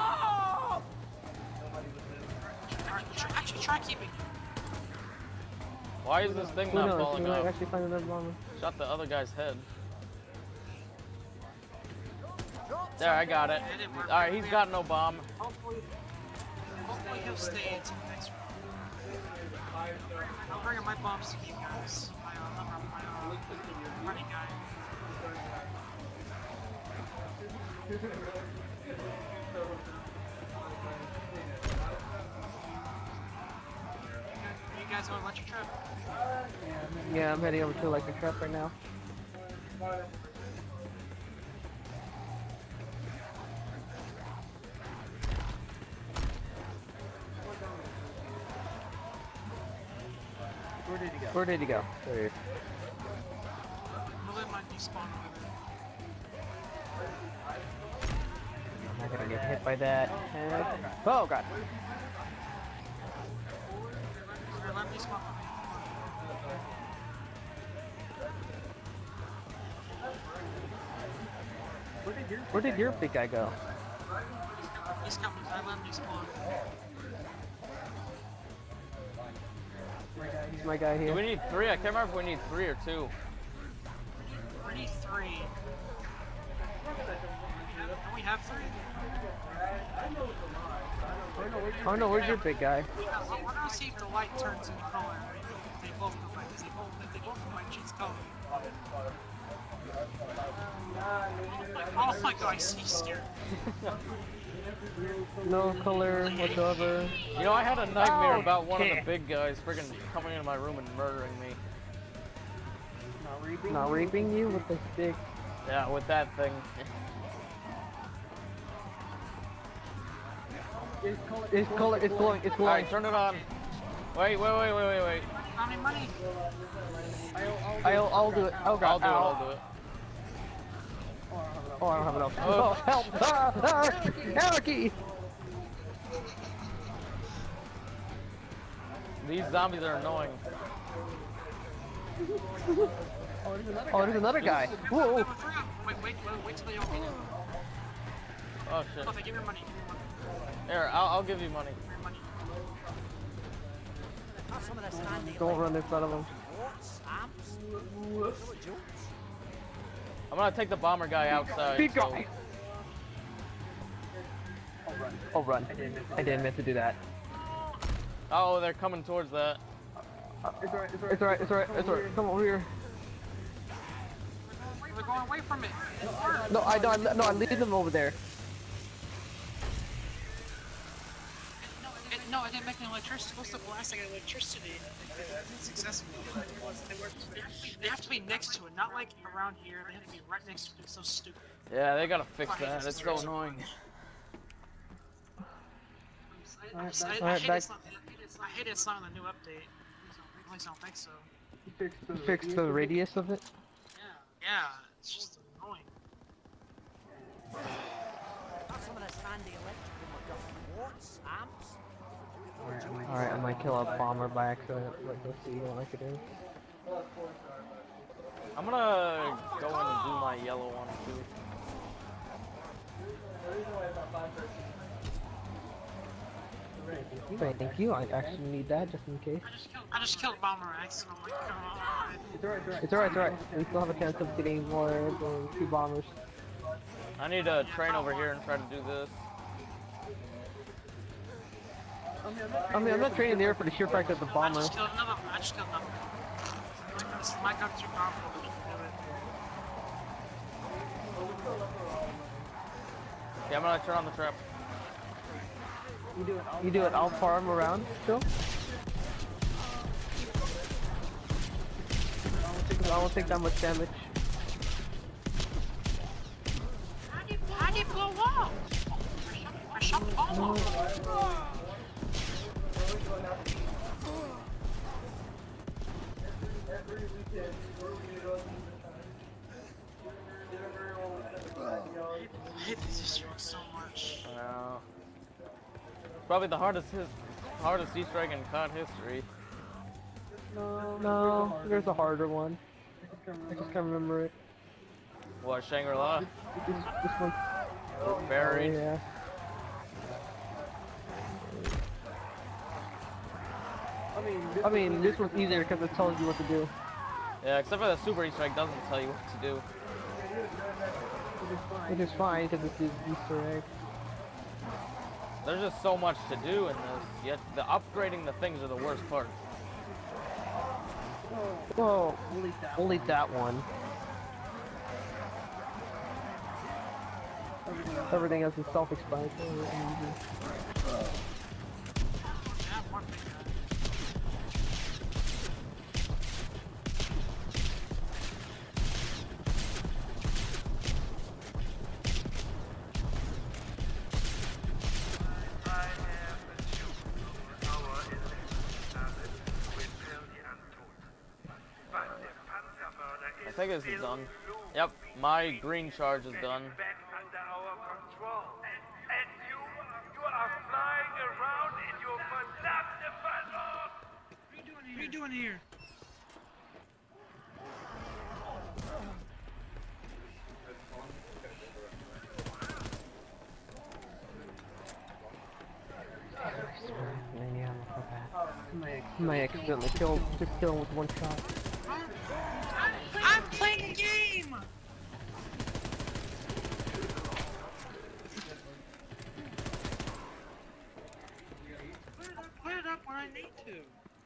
Alright, try, actually try keeping. Why is this thing Who not knows? falling We might off? actually find another bomber. Shot the other guy's head. There, I got it. It didn't work. Alright, he's got no bomb. Hopefully, hopefully he'll stay until the next round. I'm bringing my bombs to you guys. My, uh, number, my, uh, running guy. You guys want to let your trip? Yeah, I'm heading over to electric trap right now. Where did he go? Where did he go? There he is. We'll let my despawn over there. I'm not gonna get hit by that. And... Oh god. Here, let me despawn over there. Where did your big guy go? He's coming. I let him despawn. Is my guy Do here? we need three? I can't remember if we need three or two. We need three. Don't we have three? Oh no, where's your big guy? We're gonna see if the light turns in color. If they both combine. If they both, if they both combine, change color. Oh my god, he's scared. No color whatsoever. You know, I had a nightmare Oh, about one of okay. the big guys friggin' coming into my room and murdering me. Not raping you with this big. Yeah, with that thing. It's color. It's glowing. It's glowing. Alright, turn it on. Wait, wait, wait, wait, wait, wait. How many money? I'll, I'll do it. Oh god. I'll do it, Ow. I'll do it. Oh, I don't have enough. Oh. Oh, help! Ah, ah, anarchy! These zombies are annoying. Oh, there's another guy. Whoa! Number three. wait, wait, wait, wait till they all get in. Oh shit. Okay, give me your money, give me your money. Here, I'll, I'll give you money. Give me your money. Have some of this handy Don't run in front of them. Warts, amps. You know what jokes? I'm gonna take the bomber guy outside. Keep so- going. Oh, run. I didn't meant to do that. Oh, they're coming towards that. It's alright, it's alright, it's alright, it's alright. Come over here. They're going away from it. It worked. No, I don't. No, I leave them over there. No, it, no, I didn't make any electricity. It's supposed to blast like electricity. It's successful. They, work, they have to be next to it, not like around here. They have to be right next to it. It's so stupid. Yeah, they gotta fix that. It's so annoying. I, I, I, I, Alright, hate back. it's not, I hate it's not on the new update. At least I don't think so. Fix the radius of it. Yeah, yeah, it's just annoying. Have some of this handy electrical MacGuffin. Warts, amps. You know what jokes? Alright, I might kill a bomber by accident. Like, let's see what I could do. I'm gonna go in and do my yellow one too. Thank you. I actually need that just in case. I just killed, I just killed Bomber X, and I'm like, come on. It's alright, it's alright. We still have a chance of getting more than two bombers. I need to train over here and try to do this. I mean, I'm not training there for the sheer fact that the I bomber. just killed another one. I just killed another one. This is my gun too powerful to do it. Yeah, I'm gonna turn on the trap. You do it, I'll farm around still. I won't take that much damage. How do you, how do you blow up? I shot the bomb off. I hate these Easter eggs so much. I know. Probably the hardest his, hardest Easter egg in C O D history. No, there's a harder one. I just can't remember it. What, Shangri-La? This, this one. Buried? Oh, yeah. I mean, this one's easier because it tells you what to do. Yeah, except for the super Easter egg doesn't tell you what to do. Which is fine because it's the Easter egg. There's just so much to do in this, yet the upgrading the things are the worst part. Well, only that one. Everything else is self-explanatory and easy. Yeah, one big guy. I think this is done. Yep, my green charge is done. Back under our control. And you, you are flying around in your verdammte Ballon! What are you doing here? Yeah, I might accidentally kill, just kill him with one shot. I'm playing a game! Put it up, put it up when I need to.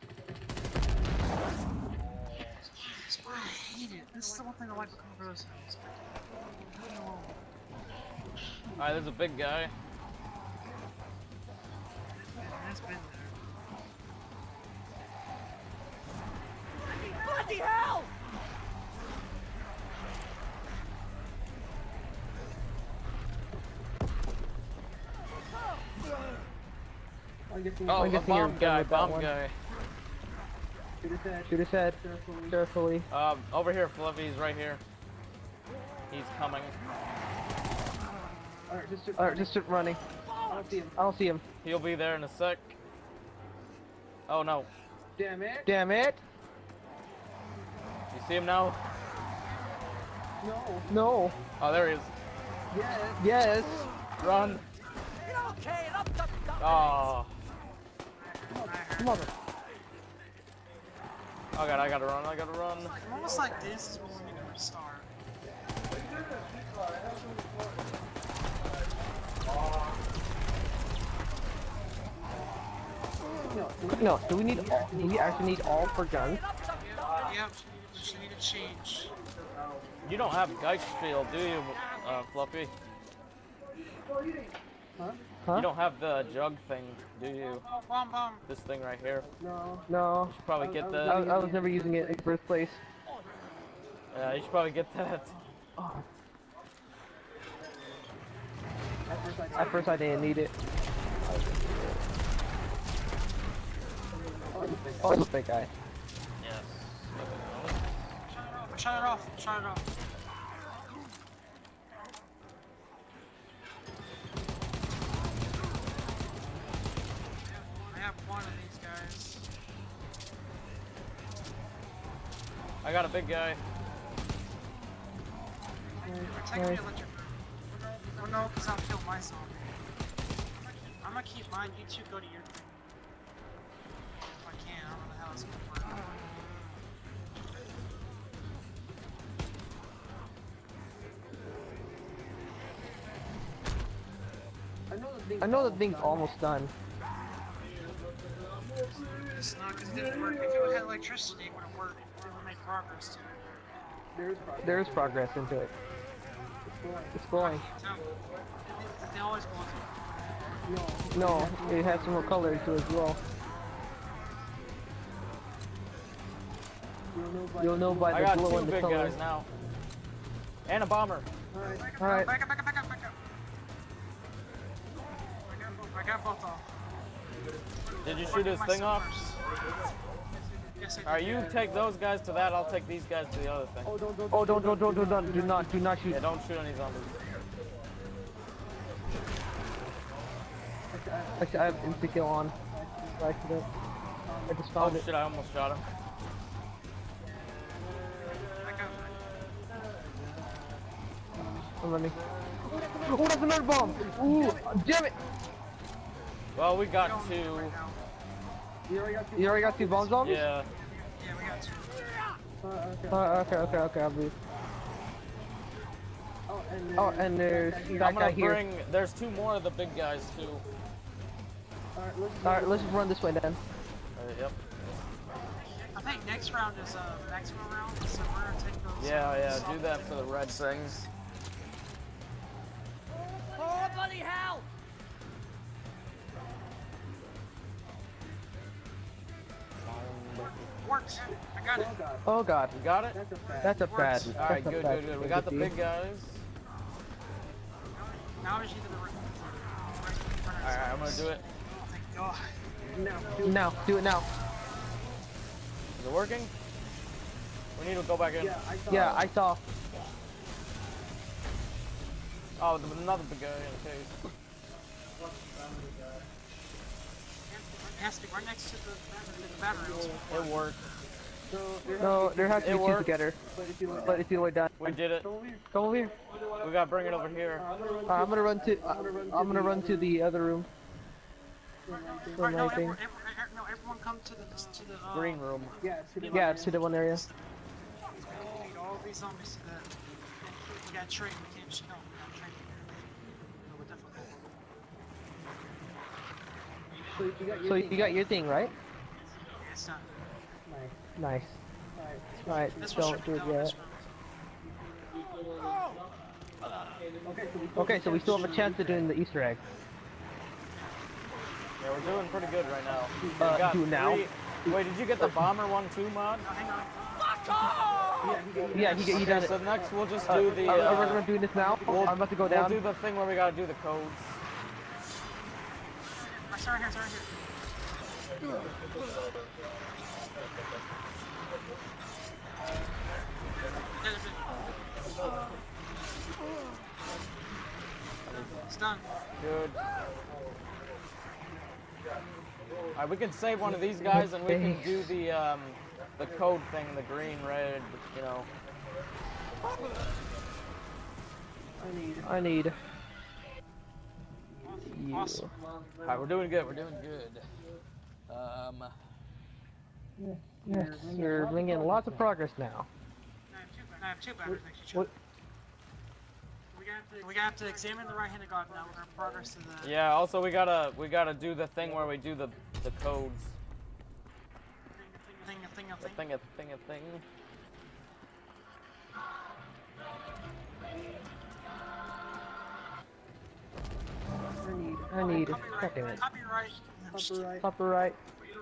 That's why I hate it. This is the one thing I like about Converse House. Leave me alone. Alright, there's a big guy. That's been there. Bloody hell! Oh, I'm a guessing bomb you're guy, done with that bomb one. guy. Shoot his head, carefully. Um, over here, Fluffy, he's right here. He's coming. Alright, just keep running. I don't see him. He'll be there in a sec. Oh no. Damn it! Damn it! You see him now? No. No. Oh, there he is. Yes. Yes. Run. Oh. Mother. Oh god, I gotta run, I gotta run. I'm almost like this is when we're gonna restart. No, do we need all? Do we actually need all for guns? Yep, just need to change. You don't have Geist Shield, do you, uh, Fluffy? Huh? You don't have the jug thing, do you? Oh, bomb, bomb. This thing right here. No. No. You should probably get I, that. I, I was never using it in the first place. Yeah, you should probably get that. Oh. At first I didn't need it. Oh, it's a big guy. Yes. Shut it off, shut it off. I have one of these guys. I got a big guy. Protect me, electric. Oh no, because I'll kill my zombie. I'm gonna keep mine, you two go to your thing. If I can, I don't know how it's gonna work. I know the thing's almost done. It's not because it didn't work. If it had electricity, it would have worked. It would make progress to it. There is progress into it. It's going. They always go into No, it has some more color to it as well. You'll know by I the got glow two in the big color. guys now. And a bomber. Alright. Back up, back up, back up, back up. I got both, I got both off. Did you shoot his thing off? Yes, I did. Alright, you take those guys to that, I'll take these guys to the other thing. Oh, don't, don't, don't, don't, don't, don't, do not, do not shoot. Yeah, don't shoot any zombies. Actually, I have insta kill on. By accident. I just found Oh it. shit, I almost shot him. Back up. I'm running. Oh, that's another bomb! Ooh, damn it! Well, we We got don't need it two. right now. You already got two bomb zombies? Yeah. Yeah, we got two. Uh, okay, okay, okay, I'll be. Oh, and there's I'm that gonna guy here. bring. There's two more of the big guys too. Alright, let's run this way then. Uh, yep. I think next round is uh maximum round, so we're gonna take those. Yeah, yeah. uh, Do that for the red things. Oh, bloody hell! Works. I got it. Oh god, You got it? that's a bad. All right, that's a good, bad good, good. We got the big guys. Now it's either the right. All right, I'm gonna do it. Thank God. Now, do it now. Is it working? We need to go back in. Yeah, I saw. Oh, the, another big guy in case. It has to be right next to the, the battery. It worked. No, there has to It be two worked. together. But it's the way done. We did it. Come over here. We gotta bring it over here. Uh, I'm gonna run to. Uh, I'm gonna run to the other room. For Right, no, my thing. everyone, everyone, no, everyone come to the to the uh, Green room. Yeah, to the one area. Feed all these zombies to that. We got train. We can't just no. We got train. No, we're definitely. So you got your thing, right? It's done. Nice. Alright, This one don't should do be it done. yet. This room. Okay, so we still have a chance of doing the Easter egg. Yeah, we're doing pretty good right now. Uh, We got do it now? three- Wait, did you get the bomber one too, Mod? Oh, hang on. Yeah, he, he done Okay, it. so next we'll just Uh, do the. are, are we Uh, gonna do this now? we'll, I'm about to go we'll down. do the thing where we gotta do the codes. I saw right here. Sorry here. It's done. Good. Alright, we can save one of these guys and we can do the um, the code thing, the green, red, you know. I need. I need. You. Awesome. Alright, we're doing good. We're doing good. Um. Yes, you're making lots of progress now. I have two batteries next to each What? other. We got to, we got to examine the right-handed god now. We're gonna progress to the. Yeah. Also, we gotta we gotta do the thing where we do the the codes. Thing, thing, thing, The thing. thing, a thing, a thing. I need. Copyright. Fucking it. Copyright. Copyright. Copyright.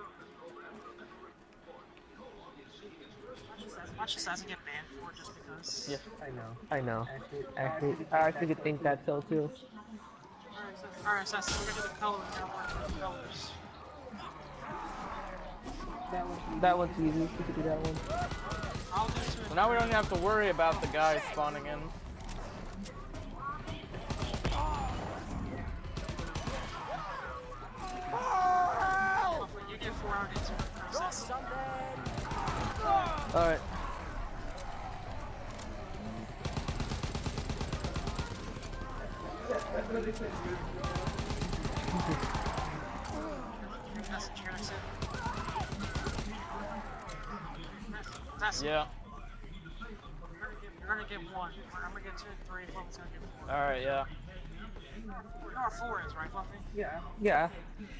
Watch this as I get banned for it just because. Yeah. I know. I know. Actually, I actually could think that so too. Alright, so we're gonna do the colors now. We're gonna do the colors. That one's easy. We could do that one. I'll do two. So now we don't have to worry about the guys spawning in. You get four out into the process. Alright. That's what you're gonna say. That's Yeah. You're gonna get one. I'm gonna get two, three, Fluffy's gonna get four. Alright, yeah. You know where four is, right, Fluffy? Yeah. Yeah.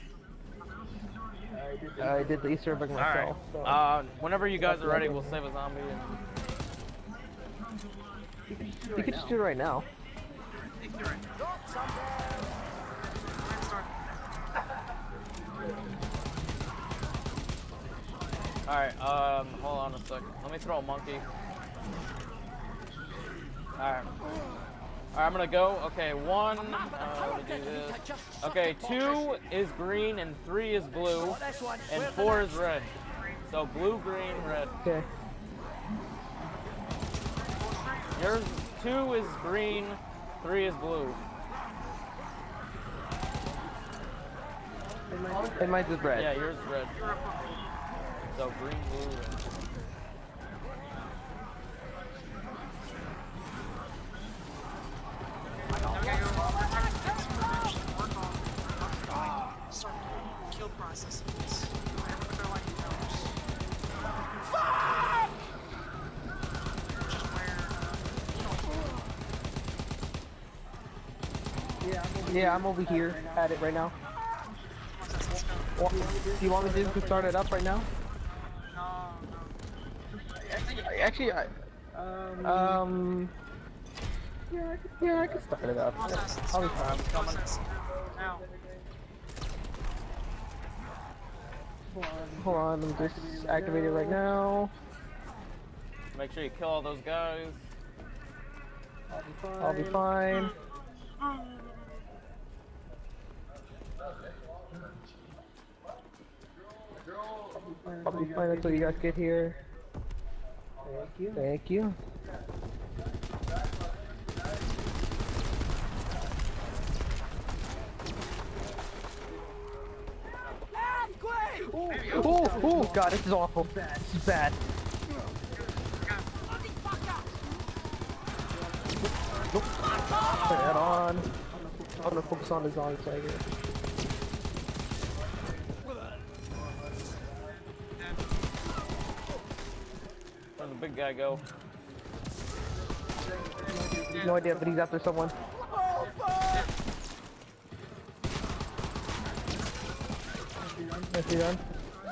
I did the Easter egg Alright. myself. So. Uh, whenever you guys are ready, we'll save a zombie. And... You could just do it right now. Take it right. Start. Alright, um, hold on a second. Let me throw a monkey. Alright. Alright, I'm gonna go. Okay, one, uh, let me do this. Okay, two is green, and three is blue, and four is red. So blue, green, red. Okay. Yours, two is green, three is blue. And mine's is red. Yeah, yours is red. So green, blue, red. Okay, we're trying to get some information to work on. Start the kill process of this. Whatever they're like colors. Which is where, uh, you know, Yeah, I'm over here at it right now. once that's let's go. Wa- Do you want me to just start it up right now? No, no. Actually, I. Um. Yeah, I could, yeah, I could start it up. Once that's let's I'll go. be fine. Once that's now. Hold on, let me just activate it right now. Make sure you kill all those guys. I'll be fine. I'll be fine until you guys get here. Thank you. Thank you. Oh, oh, God, this is awful. This is bad. Nope. Turn that on. I'm gonna focus on the zombies right here. Where'd the big guy go? No idea, but he's after someone. Is he done?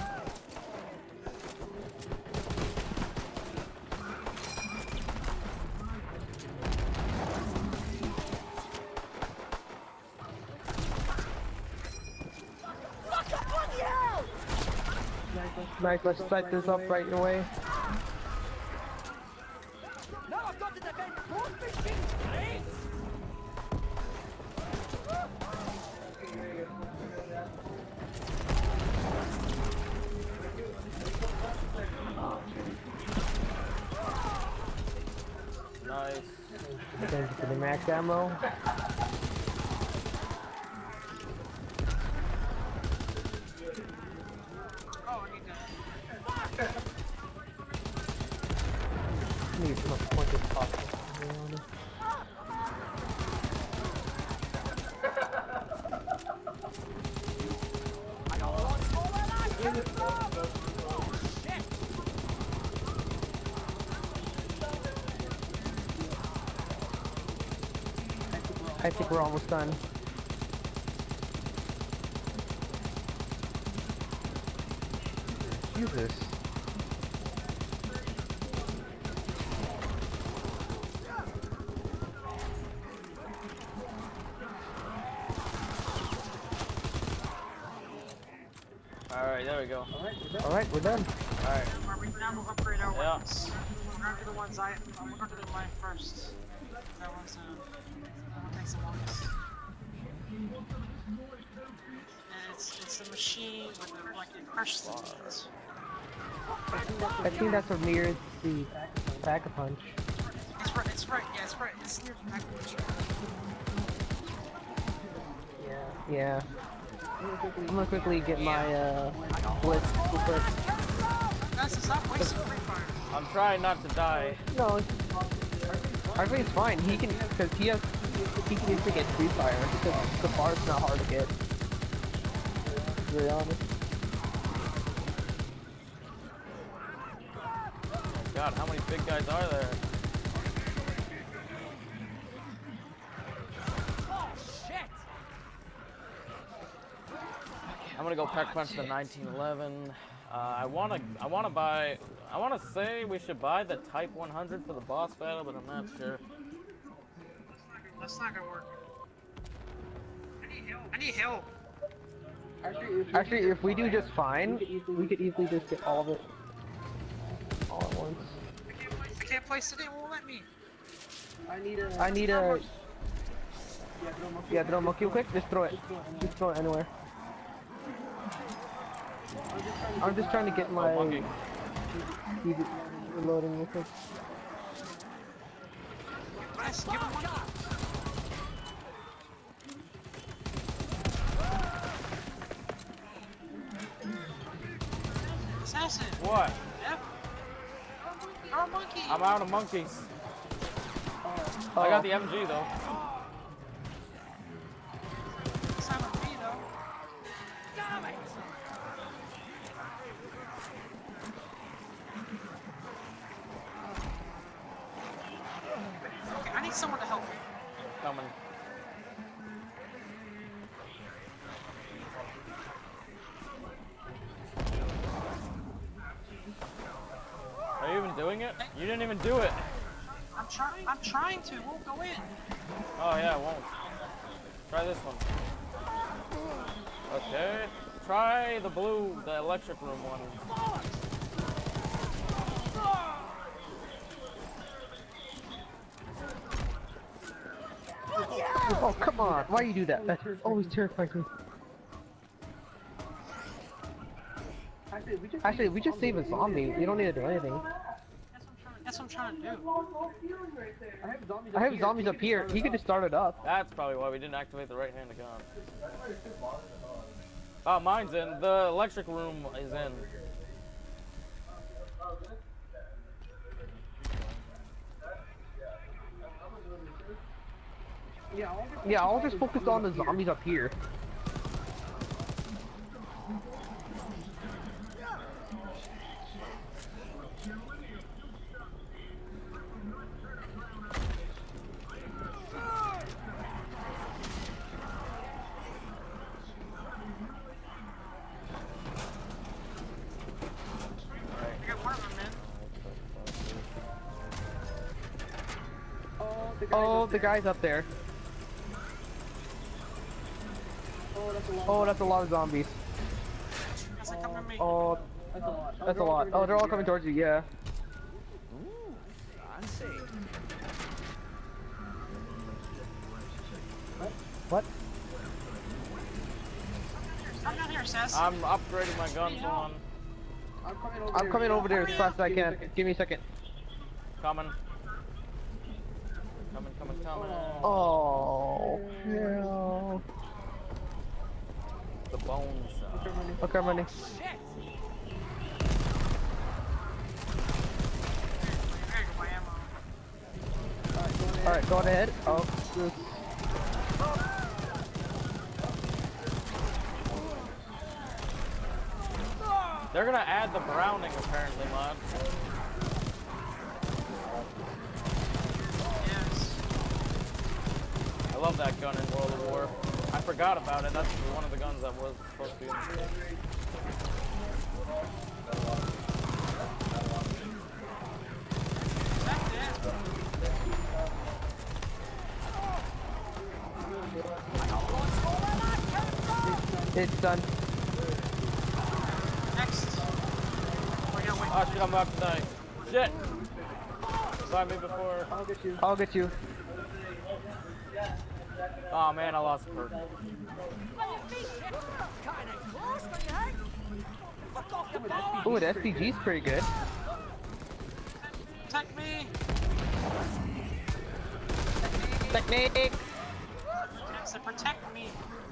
Nice, let's set this up right away. Now I've got to defend both machines, great! Nice. Thank you for the max ammo. Oh, I need that. I need as much points as possible, to be honest. I think we're almost done. Jesus. Alright, there we go. Alright, we're done. Alright. Are we now we'll upgrade our Yeah. weapons? We're gonna do the ones I. I'm gonna do mine first. That one's uh. That one takes the longest. And it's it's the machine with the like it crushes things. I think that's what mirrors the Pack-a-Punch. It's right. It's right. Yeah, it's right. It's near the back of the truck. Yeah. I'm gonna quickly get my uh blitz real quick. Guys, stop wasting free fire. I'm trying not to die. No, I think it's fine. He can, because he has, he can easily get free fire because the bar's not hard to get. To be honest. God, how many big guys are there? I'm gonna go Pack Punch the nineteen eleven. Uh, I wanna, I wanna buy, I wanna say we should buy the Type one hundred for the boss battle, but I'm not sure. That's not gonna work. I need help. I need help. Actually, if we do just fine, we could easily just get all of it all at once. I can't place, I can't place it. It won't let me. I need a. I need a. Yeah, throw a monkey real quick. Just throw it. Just throw it anywhere. I'm just trying to get my Oh, monkey. speed reloading real quick. Nice, give him one. Assassin. What? Yep. You're a monkey. I'm out of monkeys. Oh. I got the M G though. It's not with me though. Damn it. Okay, I need someone to help me. Coming. Are you even doing it? You didn't even do it. I'm trying. I'm trying to. It won't go in. Oh yeah, it won't. Try this one. Okay. Try the blue, the electric room one. Oh, come on. Why you do that? That always terrifies me. Actually, we just save a zombie. We don't need to do anything. That's what I'm trying to do. I have zombies up here. He could just start it up. That's probably why we didn't activate the right-handed gun. Oh, mine's in. The electric room is in. Yeah, I'll just focus on the zombies up here. I got one of them in. Oh, the guy's up there. Oh, that's a lot of zombies. Guys, they come to me. Oh, that's a lot. Oh, they're all coming towards you, yeah. Ooh, fancy. What? I'm down here, Assassin. I'm upgrading my guns on. I'm coming over there as fast as I can. Give me a second. Coming. Coming, coming, coming. Oh, no. The bones. Uh, Okay, I'm running. There you go, my ammo. Alright, go on ahead. Oh, this. They're gonna add the Browning apparently, mod. Yes. I love that gun in World of War. I forgot about it. That's one of the guns that was supposed to be in the game. It's done. Next. Oh, yeah, wait. Oh shit, I'm about to die. Shit! Find me before. I'll get you. I'll get you. Oh man, I lost Perk. Ooh, the S P G's pretty good. Protect me! Technique! So protect me.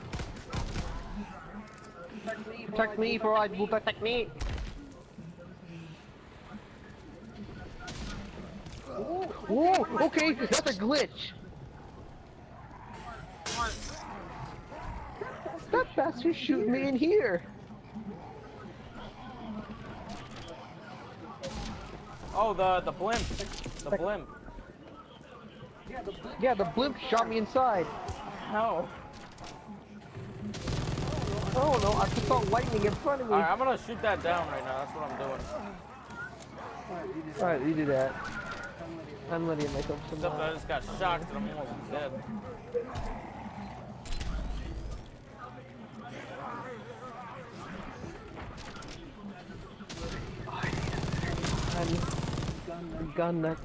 Protect me before I move a technique. Whoa, okay, that's a glitch. What? That bastard shooting me in here. Oh, the the blimp. The blimp. Yeah, the blimp shot me inside. How? Oh no, I just saw lightning in front of me. Alright, I'm gonna shoot that down right now. That's what I'm doing. Alright, you do that. I'm letting myself some Except I just got shocked and I'm almost dead. gun, gun next.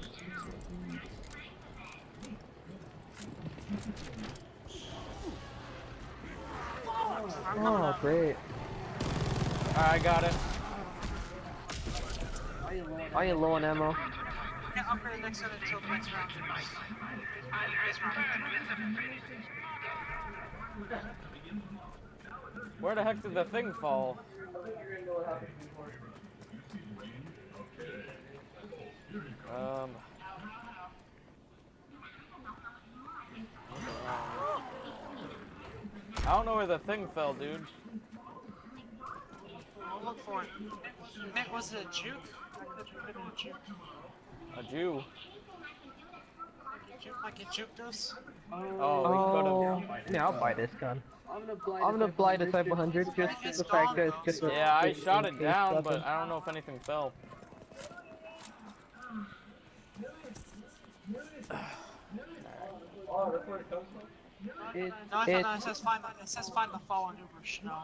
Oh, great. Alright, I got it. I ain't low on ammo. Yeah, upgrade the next one until the next round. This round. Where the heck did the thing fall? Um. I don't know where the thing fell, dude. I'll look for it. Nick, was it a juke? I could have been a juke. A Jew. Juke like it juked us? Oh, we Oh, could've. yeah, I'll buy this gun. I'm gonna buy the Type one hundred just It's the fact that it's gone. just a Yeah, I it's shot a it case down, weapon. but I don't know if anything fell. It, No, I it, thought no, it says find the, it says find the fallen Uber Snow.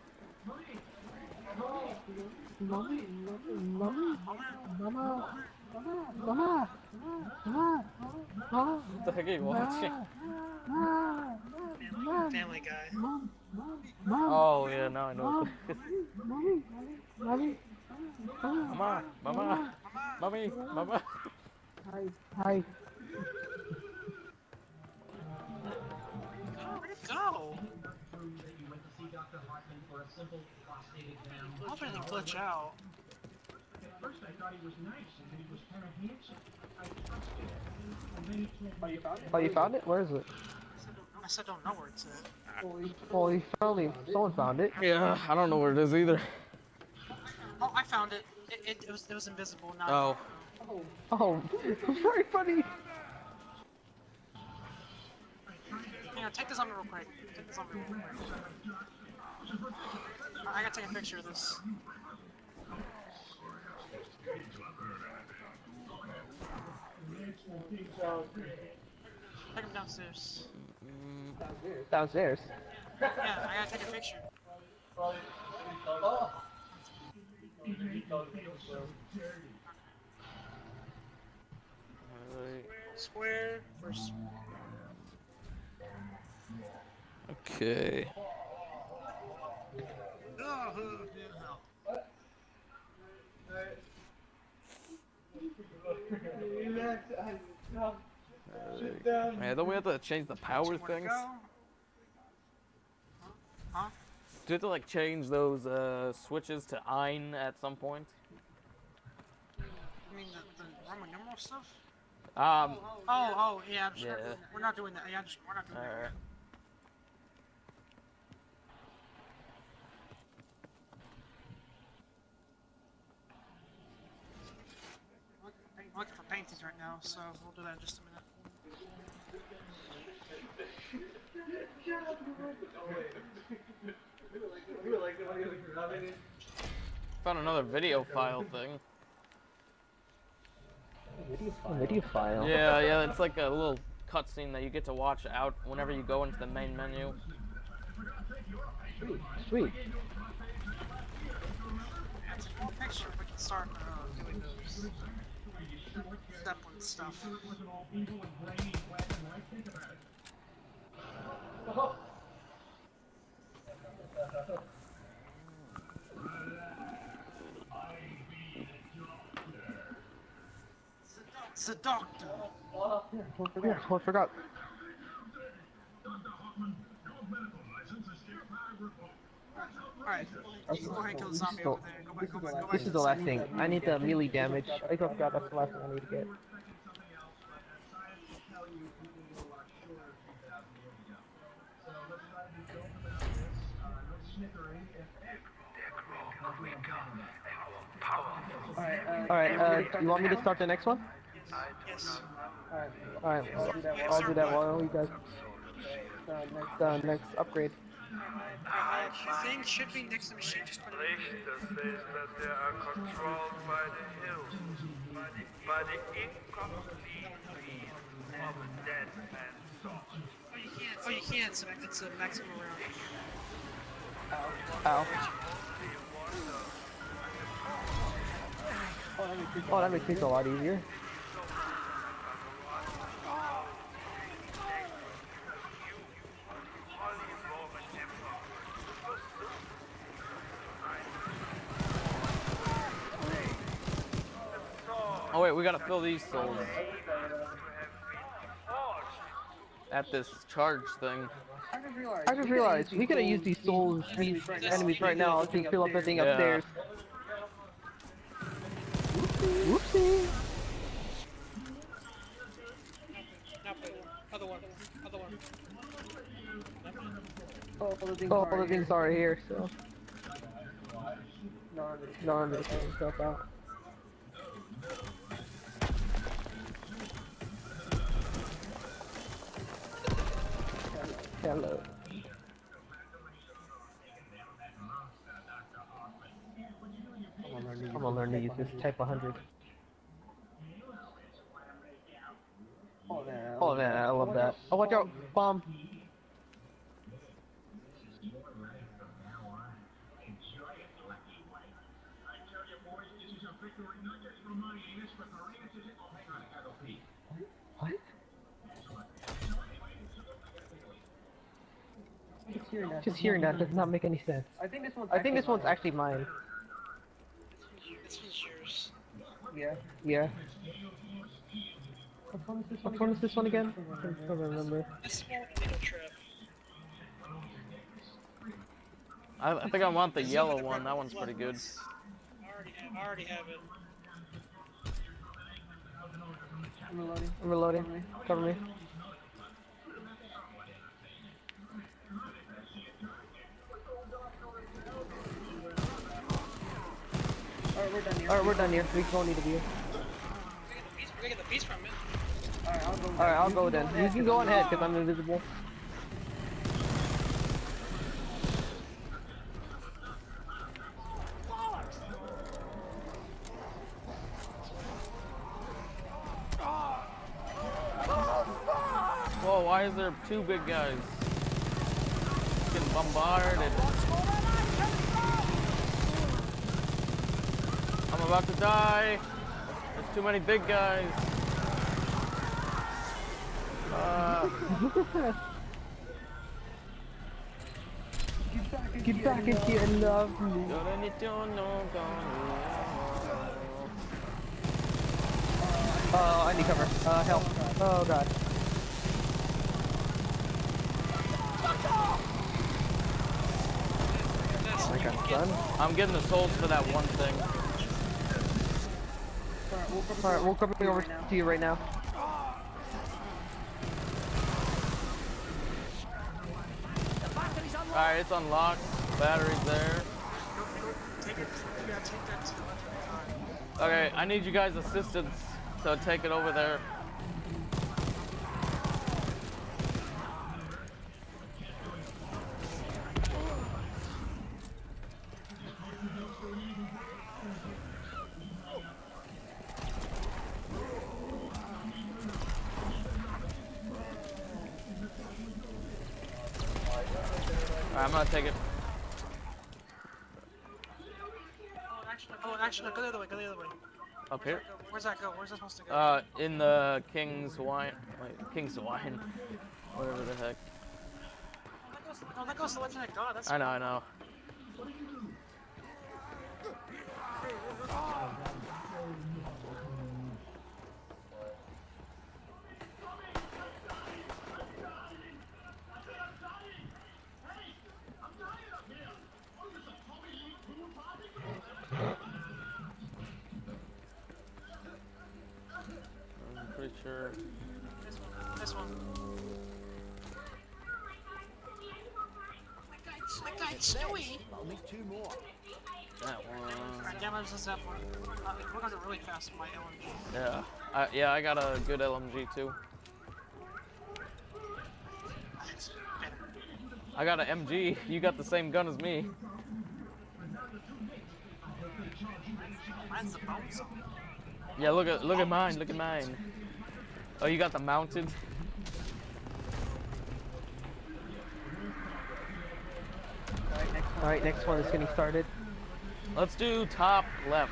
Mommy, mommy, mama, mama, mama, mama, What the heck are you watching? Family Guy. Oh, yeah, now I know what it is. mommy, mommy, Mama, mama, mommy, mama. hi, hi. Where'd it go? I hope it didn't glitch out. Oh, you found it? Where is it? I said don't know where it's at. Oh, you found it. Someone found it. Yeah, I don't know where it is either. Oh, I found it. It, it, it was it was invisible. Now Oh. Oh, very funny. Hang on, take this on me real quick. Take this on me real quick. I, I gotta take a picture of this. Take him downstairs. Downstairs. Yeah, I gotta take a picture. Square first. Okay. Man, don't we have to change the power things? Huh? Do you have to like change those uh, switches to Ein at some point? You mean the, the Roman numeral stuff? Um. Oh, oh, yeah. I'm just Yeah. Not doing, we're not doing that. Yeah, I'm just, we're not doing Alright. right now, so we'll do that in just a minute. Found another video file thing. Video file. Video file. Yeah, yeah, it's like a little cutscene that you get to watch out whenever you go into the main menu. Sweet. Sweet. That's a good picture. We can start uh, doing those Zeppelin stuff. It's the doctor. Yeah, I forgot. Alright, you can go ahead and kill the zombie over there. Go back, go back, go back This to is the last scene. thing. I need the melee damage. I forgot that's the last thing I need to get. Alright, uh, you want me to start the next one? Yes. Alright, I'll do that, I'll do that while you guys. Uh, next, uh, next upgrade. Uh, the thing should be next to the machine, just put it in. Richter says that they are controlled by the hills, by the incomplete feed of a dead man's soul. Oh, you can't. Oh, you can't. It's a, it's a maximum round. Ow. Oh, that makes things a lot easier. Oh wait, we gotta fill these souls at this charge thing. I just realized we could have used these souls, these enemies right now to fill up everything Yeah. upstairs. Whoopsie. Now play one. Other one. Other one. Oh, all the things are here, so. No, I'm just taking stuff out. Hello. I'm gonna learn to use this type one hundred. Oh man, I love that. Oh, watch out! Bomb! What? Just hearing that does not make any sense. I think this one's, I think this one's actually mine. This one's yours. Yeah. Yeah. What one is this one, Which one is this one again? I don't remember. This one, needle trap. I, I think I want the yellow one. That one's pretty good. I already have, I already have it. I'm reloading. I'm reloading. Cover me. Alright, we're done here. Alright, we're done here. We don't need to be here. We get the piece from it. Alright, I'll go. Alright, I'll go then. You can go on ahead because I'm invisible. Whoa, why is there two big guys? Getting bombarded. I'm about to die. There's too many big guys. Uh, Get back in here and love me. Oh, I need cover. Uh, help. Oh god. I got stunned. I'm getting the souls for that one thing. Alright, we'll come over to you right now. Alright, it's unlocked. Battery's there. Take it. Yeah, take that to the left. Okay, I need you guys' assistance. So take it over there. Alright, I'm gonna take it. Oh, actually, oh, actually, go the other way, go the other way. Up here? Where's that go? Where's that supposed to go? Uh, in the King's Wine. Wait, King's Wine. Whatever the heck. Oh, that goes, oh, that goes to Legendary God. That's I know, I know. I'm pretty sure. This one. This one. My guy, Stewie. I'll need two more. That one. Alright, damage this that one. Uh, we're gonna do really fast with my L M G. Yeah. I, yeah, I got a good L M G too. I got an M G. You got the same gun as me. Mine's the bone zone. Yeah, look at look at mine. Look at mine. Oh, you got the mounted. Alright, next one is getting started. Let's do top left.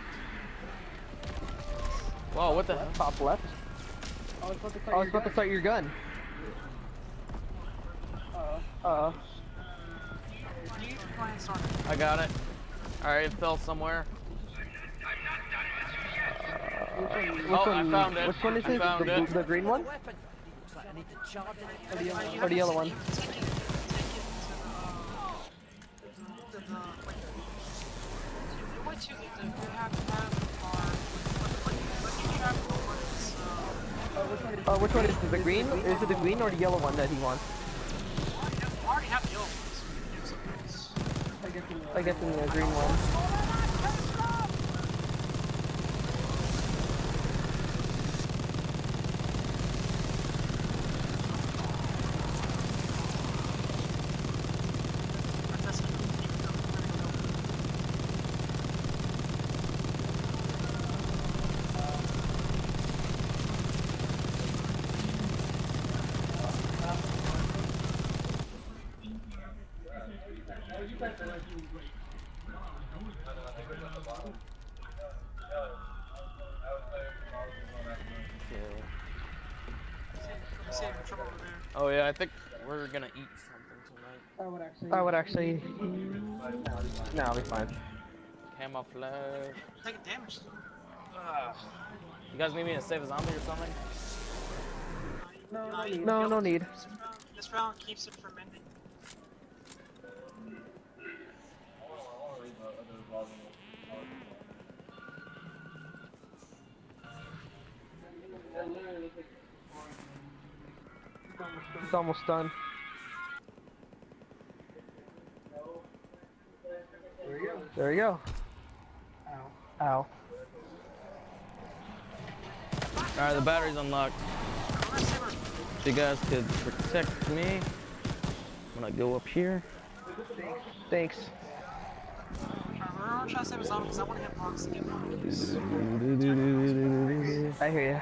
Whoa, what the hell? Top left. I was about to start, about to start your gun. Uh, uh. You plan started. I got it. Alright, it fell somewhere. Which Oh, one, I found it. Which one is I it? found the, it. the green one? Weapon. Looks like I need to charge it. Or the, Uh, you or the yellow have one? to take it, take it, take it to the, uh, to the, like, the way to get the, you have to have our, what, what you have for is, uh, Uh, which one is it? The green? Is it the green or the yellow one that he wants? I already have the yellow ones. Do something else. I guess in the green one. Oh yeah, I think we're gonna eat something tonight. I would actually. I would actually. No, I'll be fine. Camouflage. Taking damage. Ugh. You guys need me to save a zombie or something? No, no need. No, no need. This round, this round keeps it from ending. It's almost done. There you go. Ow. Ow. Alright, the battery's unlocked. If you guys could protect me, I'm gonna go up here. Thanks. We're gonna try to save a zombie because I want to hit blocks to get one. I hear ya.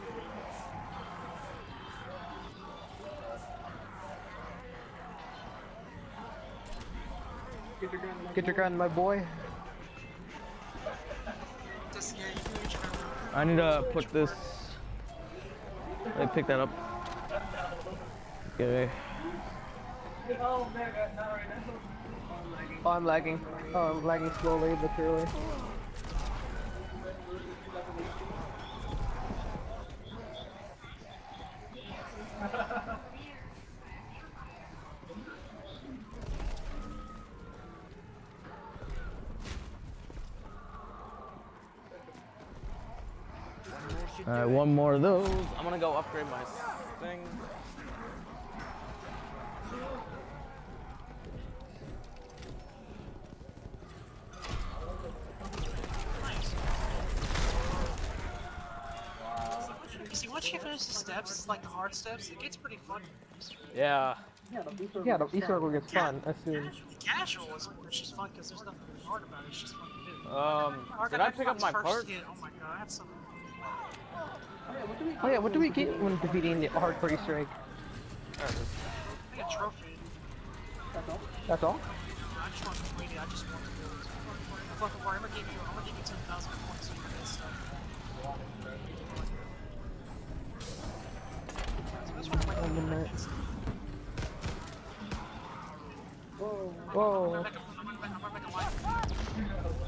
Get your gun, my Get your gun, my boy. Just, yeah, you can reach your gun. I need to put this. Let me pick that up. Okay. Oh, I'm lagging. Oh, I'm lagging slowly but surely. Alright, one more of those. I'm gonna go upgrade my thing. once you finish the steps, like the hard steps, it gets pretty fun. Yeah. Yeah, the Easter egg gets fun as soon. Casual is it's just fun because there's nothing really hard about it. It's just fun to do. Um, Oh, did got I pick up my first part? hit. Oh my god, that's so. Oh yeah, what do we get when defeating the hardcore Easter egg? There it is. I get a trophy. That's all? I just want to complete it. I just want to do it. Fucking worry, I'm gonna give you. I'm gonna give you ten thousand points for this stuff. So this one's like Oh, the midnight. next. Whoa. I'm Whoa. gonna make a, I'm gonna make, I'm gonna make a life.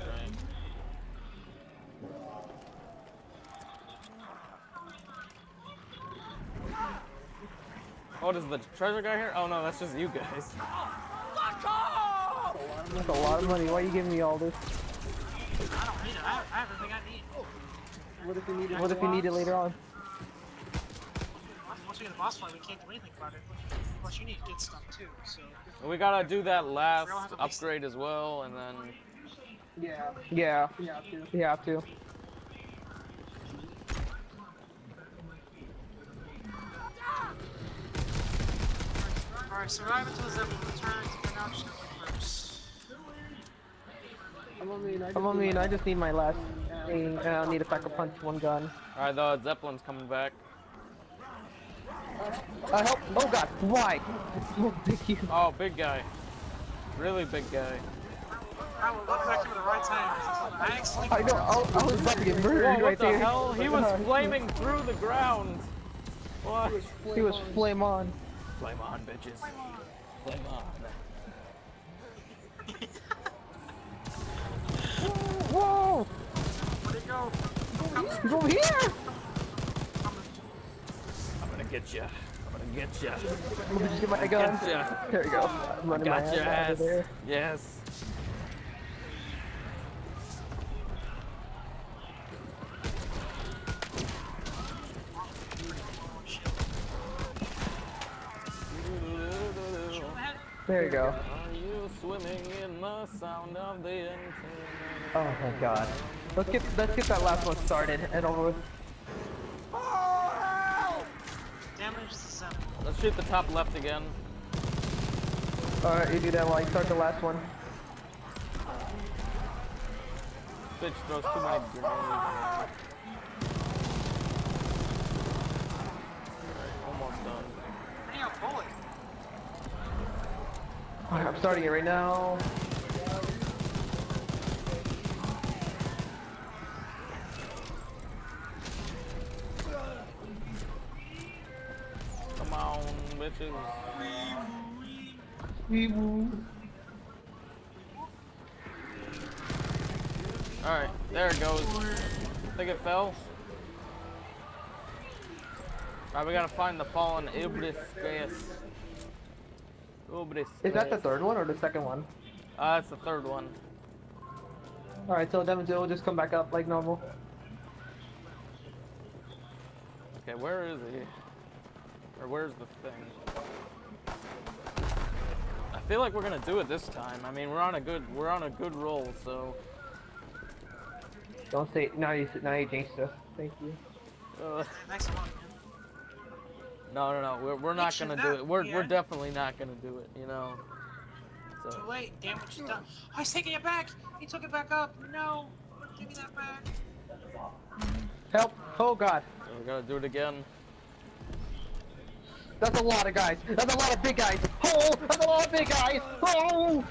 Oh, does the treasure guy here? Oh no, that's just you guys. That's a lot of money. Why are you giving me all this? I don't need it. I have, I have everything I need. What if you need it? What if you need it later on? Once we get the boss fight, we can't do anything about it. Plus, you need to get stuff too. So. We gotta do that last upgrade as well, and then. Yeah. Yeah. You have to. You have to. Alright, survive until the Zeppelin returns, and now I'm just gonna play first. I'm on me, and I just need my last thing, and I'll need a pack of punch one gun. Alright, the Zeppelin's coming back. Uh, help! Oh god, why? Oh, thank you. Oh, big guy. Really big guy. I will look back to the right time. I actually. I know, I, I was about to get murdered Whoa, what right the there. hell? He was flaming through the ground. What? He was flame on. Flame on, bitches. Flame on. Whoa! Where'd he go? He's over here! I'm gonna get ya. I'm gonna get ya. Let me just get my gun. Getcha. There we go. I'm running my Got your ass out ass. of there. Yes. There you go. Are you swimming in the sound of the infinite? Oh my god. Let's get let's get that last one started and over with. Damage the seven. Let's shoot the top left again. Alright, you do that while I start the last one. Bitch throws too many grenades. Almost done. Bring out bullet. Alright, I'm starting it right now. Come on, bitches. Alright, there it goes. I think it fell. Alright, we gotta find the fallen Ibris Gaius. Ibris Is that the Gaius. third one or the second one? Uh, that's the third one. Alright, so Devin will just come back up like normal. Okay, where is he? Or where's the thing? I feel like we're gonna do it this time. I mean, we're on a good, we're on a good roll, so. Don't say now you now you jinxed us. Thank you. Uh, Next one. no, no, no. We're we're not should gonna do not, it. We're yeah. we're definitely not gonna do it. You know. Too So. late. Damage is done. Oh, he's taking it back. He took it back up. No. Give me that back. Help! Oh god. So we gotta do it again. That's a lot of guys. That's a lot of big guys. Oh, that's a lot of big guys. Oh.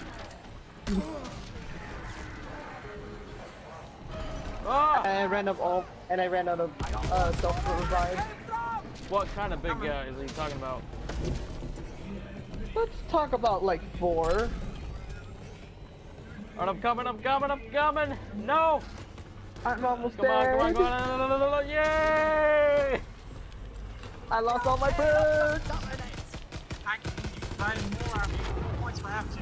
Ah! And I ran up all, and I ran out of uh, self revive. What kind of big guys are you talking about? Let's talk about like four. Alright, I'm coming, I'm coming, I'm coming! No! I'm almost Come on, there. come on, come on, no, no, no, no, no, yay! I lost all my birds. I can find more points if I have to.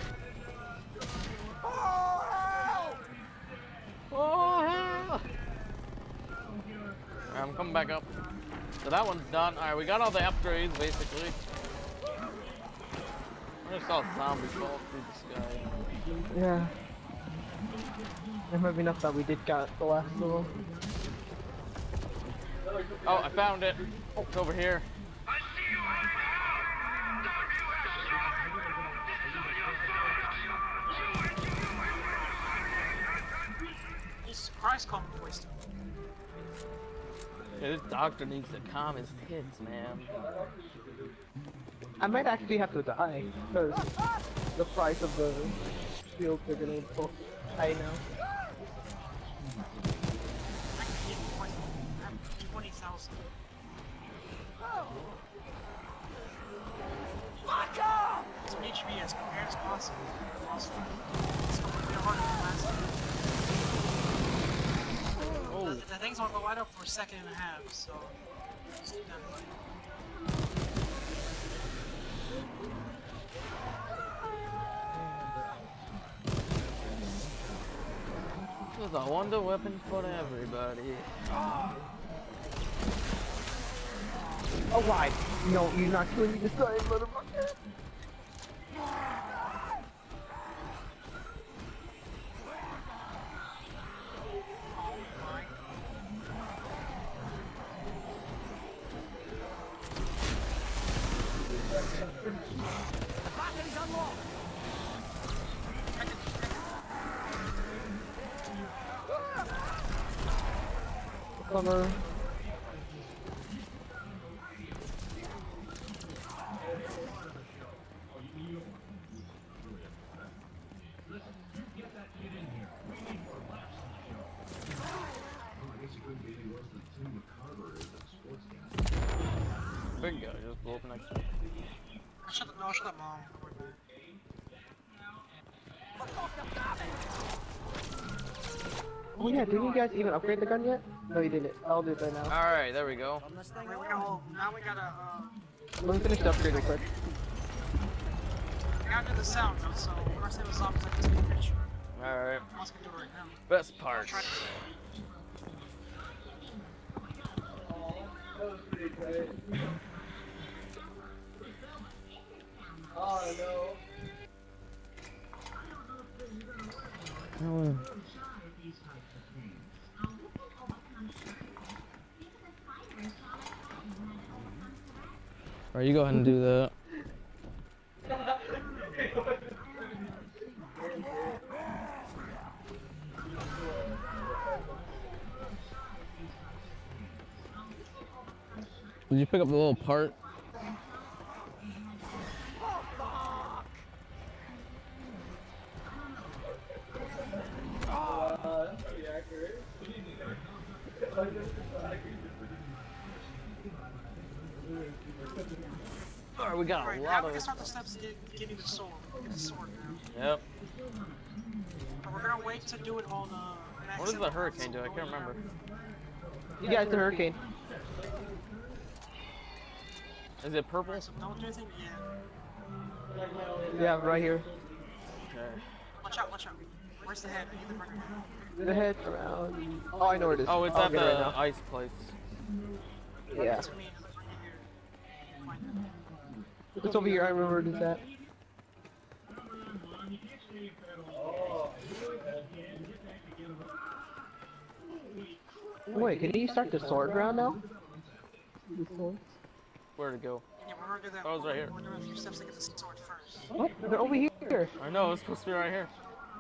Oh, hell! Alright, I'm coming back up. So that one's done. Alright, we got all the upgrades, basically. I just saw zombies fall through the sky. Yeah. There might be enough that we did got the last little. Oh, I found it. It's over here. Jesus Christ, calm the voice. Yeah, this doctor needs to calm his tits, man. I might actually have to die because the price of the shields are gonna go high now. I can keep poison. I have twenty thousand. As much H P as compared as possible. Also, it's going to be harder than last time. Oh. The, the thing's on the light up for a second and a half, so just do that. There's a wonder weapon for everybody. Oh, why? No, you're not killing me this time, motherfucker. Cover. Big guy just blew up next to me. Shut up, no, shut up, mom. Oh yeah, didn't you guys even upgrade the gun yet? No, you didn't. I'll do it right now. Alright, there we go. Turn this thing Wait, we on. got, oh, now we gotta, uh, Let me finish the upgrade real quick. we gotta do the sound, though, so we're gonna say the zombies like this picture. Alright. I'm just gonna do it right now. Best I'll part. try to That was pretty great. Oh no. Alright, you go ahead and do that. Did you pick up the little part? Uh, that's pretty accurate. Alright, we got a Alright, lot now we of. can start the steps to get, getting the sword. Get the sword now. Yep. But we're gonna wait to do it on, uh... an What does the accident. hurricane do? I can't remember. You guys, the hurricane. Is it purple? Alright, so don't do anything yet. Yeah, right here. Okay. Watch out, watch out. Where's the head? I need the right head. The head around. Oh, I know where it is. Oh, it's I'll at get it the right now. ice place. Yeah. To me, it's right here. Find it. It's over here. I remember where it is at. Wait, can you start the sword round now? The swords? Where to go? Yeah, we're gonna do that. Oh, it's right here. We're doing a few steps to get the sword first. What? They're over here. I know, it's supposed to be right here.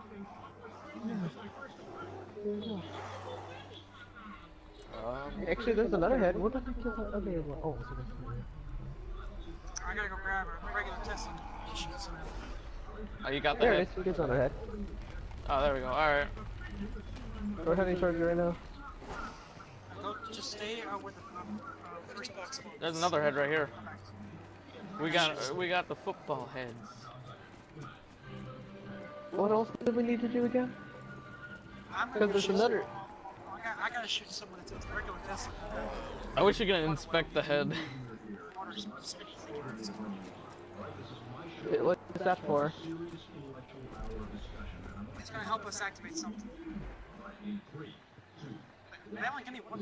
Um, Actually, there's another head. What did I kill that other one? Oh, it's over here. I gotta go grab her. Regular testing. Shit. oh, you got the There head? it is. There's another head. Oh, there we go. Alright. We're heading towards you right now. Go, just stay uh, with the um, uh, first box. There's another head right here. We got we got the football heads. What else do we need to do again? I'm Because gonna there's shoot another. someone. I, got, I gotta shoot someone that's a regular testing. I wish you could inspect the head. Water spinny thing. What's that for? It's gonna help us activate something. They only give me one.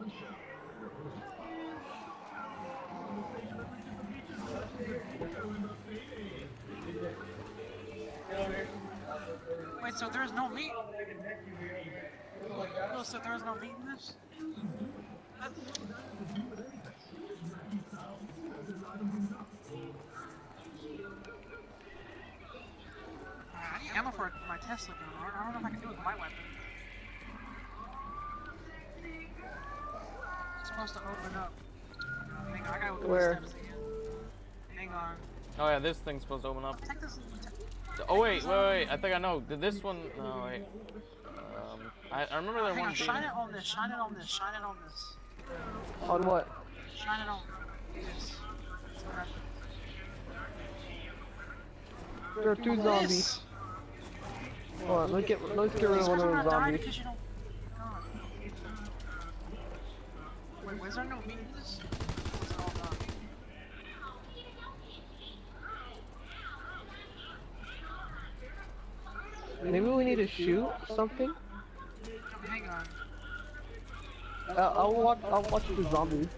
Wait, so there's no meat? No, so there's no meat in this? I need ammo for my Tesla gun. I don't know if I can do it with my weapon. It's supposed to open up. Hang on, I gotta look at Where? the steps again. Hang on. Oh yeah, this thing's supposed to open up. Take this. Oh wait, wait, wait. I think I know. Did this one? No, wait. Um, I, I remember there Hang one on, shine it on this. Shine it on this. Shine it on this. On what? Shine it on this. Okay. There are two zombies. Hold on, let's get let's get rid of one of those zombies. Because you don't. God. Wait, was there no meat in this? It's all done. Maybe we need to shoot something. Hang on. Uh, I'll watch. I'll watch the zombies.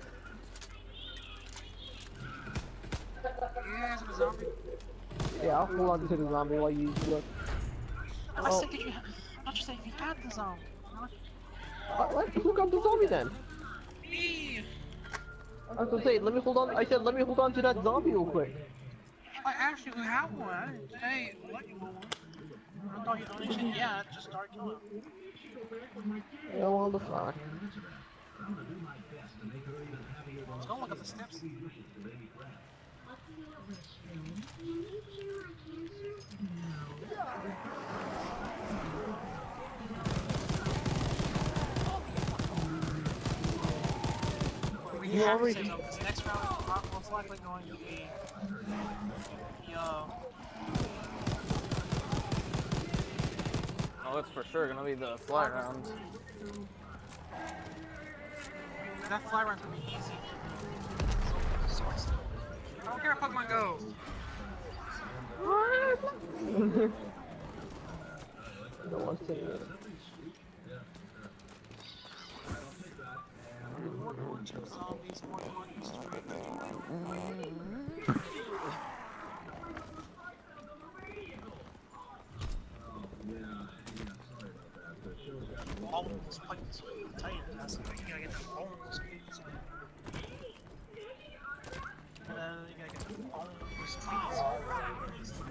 You guys have a zombie? Yeah, I'll hold on to the zombie while you look. I Oh. said, did you? I thought you said if you had the zombie. Uh, let's look on the zombie then. Me. I was gonna say, let me hold on. I said, let me hold on to that zombie real quick. I asked you who had one. I didn't say what you want. I thought you only said yeah. Just start killing. Yeah, well, the fuck. Don't look at the steps. We You have already- to say though, because next round is most likely going to be the uh, Oh, that's for sure gonna be the fly round. that fly round's gonna be easy. So, so, I don't care if Pokemon Go. No one's saying it. More going to zombies, more going to Almost like this way. I'll tell you, that's you gotta get the almost pizza. And then you gotta get the almost pizza.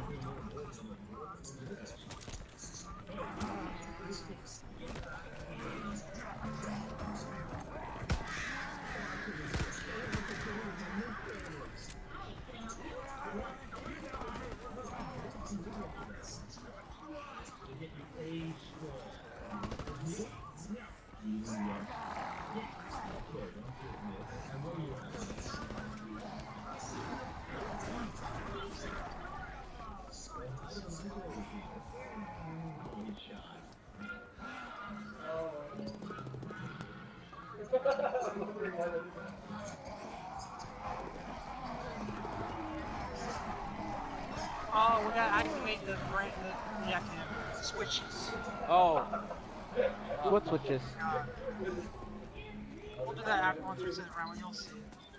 Oh, we gotta activate the brain, the, the active switches. Oh, What switches? Uh, we'll do that after once we sit around and you'll see.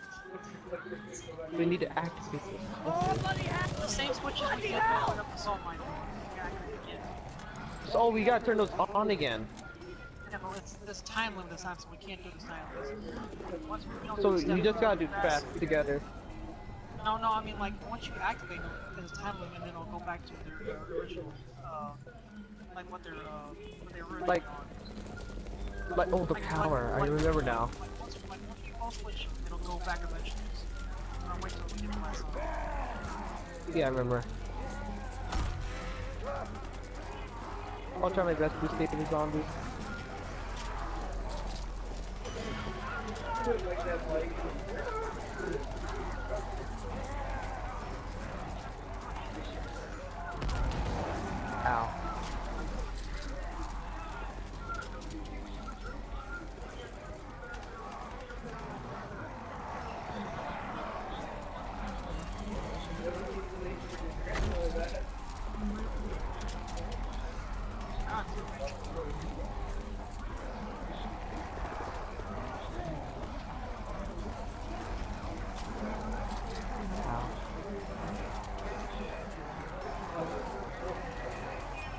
We need to activate this. Oh, bloody heck! The same switches we did to open up the salt mine. We gotta activate it again. So we gotta turn those on again. Yeah, but it's this time limit this time, so we can't do this time limit. Once we don't So do the step you just gotta do fast. fast together. No, no, I mean like once you activate them, there's a time limit, and then it'll go back to their uh, original, uh, like what they're, uh, what they were Like- on. Like, oh, the Like- power. like- I remember now. Like once, like once you both switch, it'll go back eventually. I'm gonna wait till we get the last one. Yeah, I remember. I'll try my best to escape the zombies. Ow. Ow.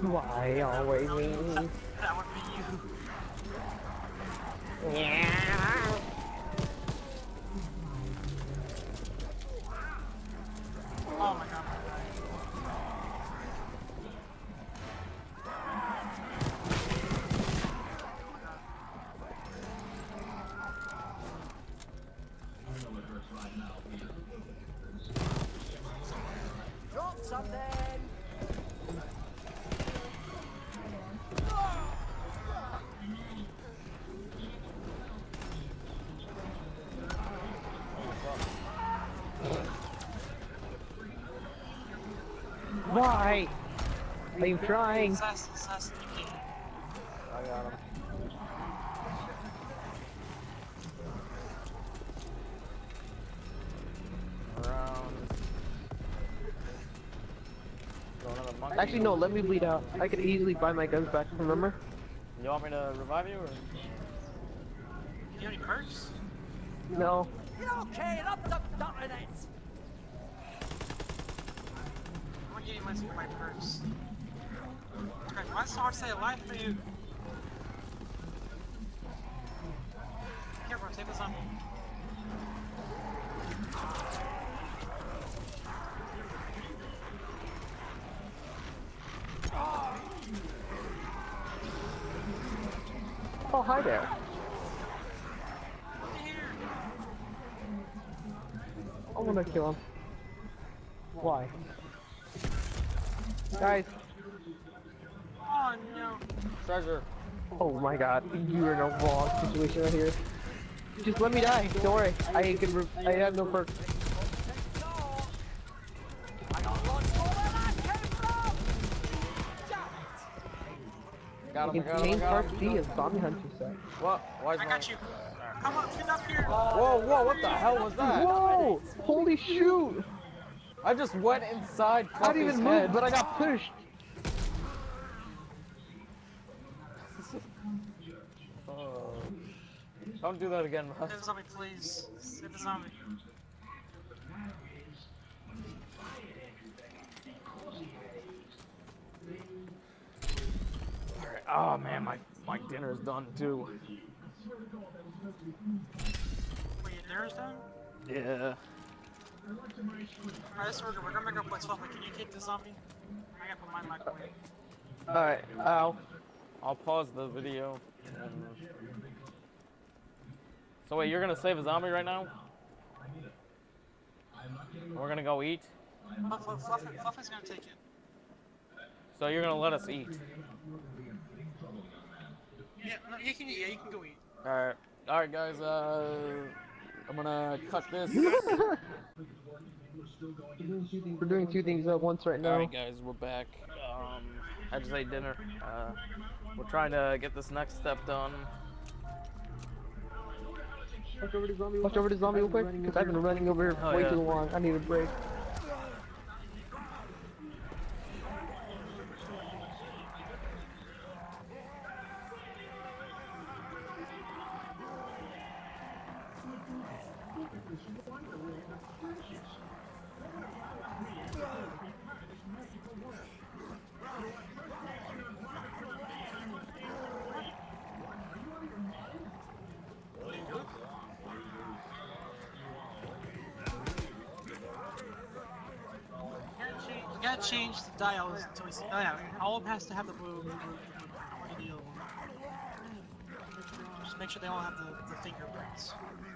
Why always me? That would be you. Yeah. Oh my god, my god. Drop something! Why? I'm trying. Assassin, assassin, you can't. I got him. Around. Throw another monkey. Actually, no, let me bleed out. I could easily buy my guns back, remember? You want me to revive you or? You have any perks? No. You're okay, up the duck in it! I'm gonna give you my, my perks. Okay, why is it hard to stay alive for you? Here, bro, take this on me. Oh, hi there. Look here. I wanna kill him. Why? Guys. Oh no. Treasure. Oh my god, you're in a wrong situation right here. Just let me die. Don't worry. I can. Re I have no perks. I got lots more where that came from! Got him, You I can got him, I change got Part him. B as Zombie Hunter set. What? Why is I my... got you. Come on, get up here. Whoa, whoa, what the hell was that? Whoa! Holy shoot! I just went inside I didn't Fluffy's even head. move, but I got pushed. Oh. Don't do that again, man. Save the zombie, please. Save the zombie. Alright, oh man, my, my dinner's done too. Wait, your dinner's done? Yeah. Alright, so we're, we're gonna make our place. Fluffy, can you kick the zombie? I gotta put mine in my microwave. Alright, ow. I'll pause the video. And... So wait, you're gonna save a zombie right now? We're gonna go eat? Fluff, Fluff, Fluff, Fluffy's gonna take it. So you're gonna let us eat? Yeah, no, you can, yeah, you can go eat. Alright. Alright guys, uh... I'm gonna cut this. We're doing two things at once right now. Alright guys, we're back. Um, I just ate dinner. Uh, we're trying to get this next step done. Watch over the zombie, Watch over the zombie real quick, because I've been running over here Oh, way yeah. too long. I need a break. You gotta change the dials until we see. Oh yeah, all of them has to have the blue. blue, blue, blue, blue deal. Just make sure they all have the, the fingerprints.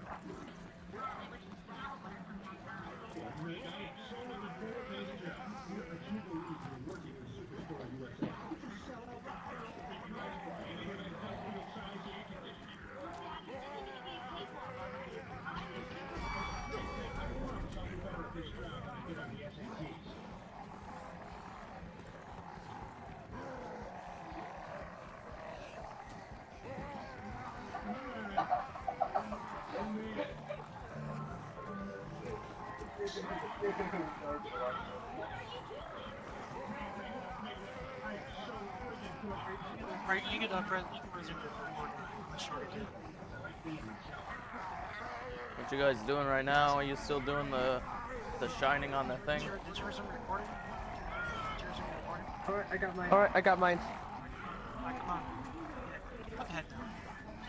Right, you can, uh, pre- you can resume your recording. I'm sure you can. What you guys doing right now? Are you still doing the the shining on the thing? Did you, did you resume recording? Did you resume recording? recording. Alright, I got mine. Alright, I got mine. Alright, come on. Yeah, put the head down.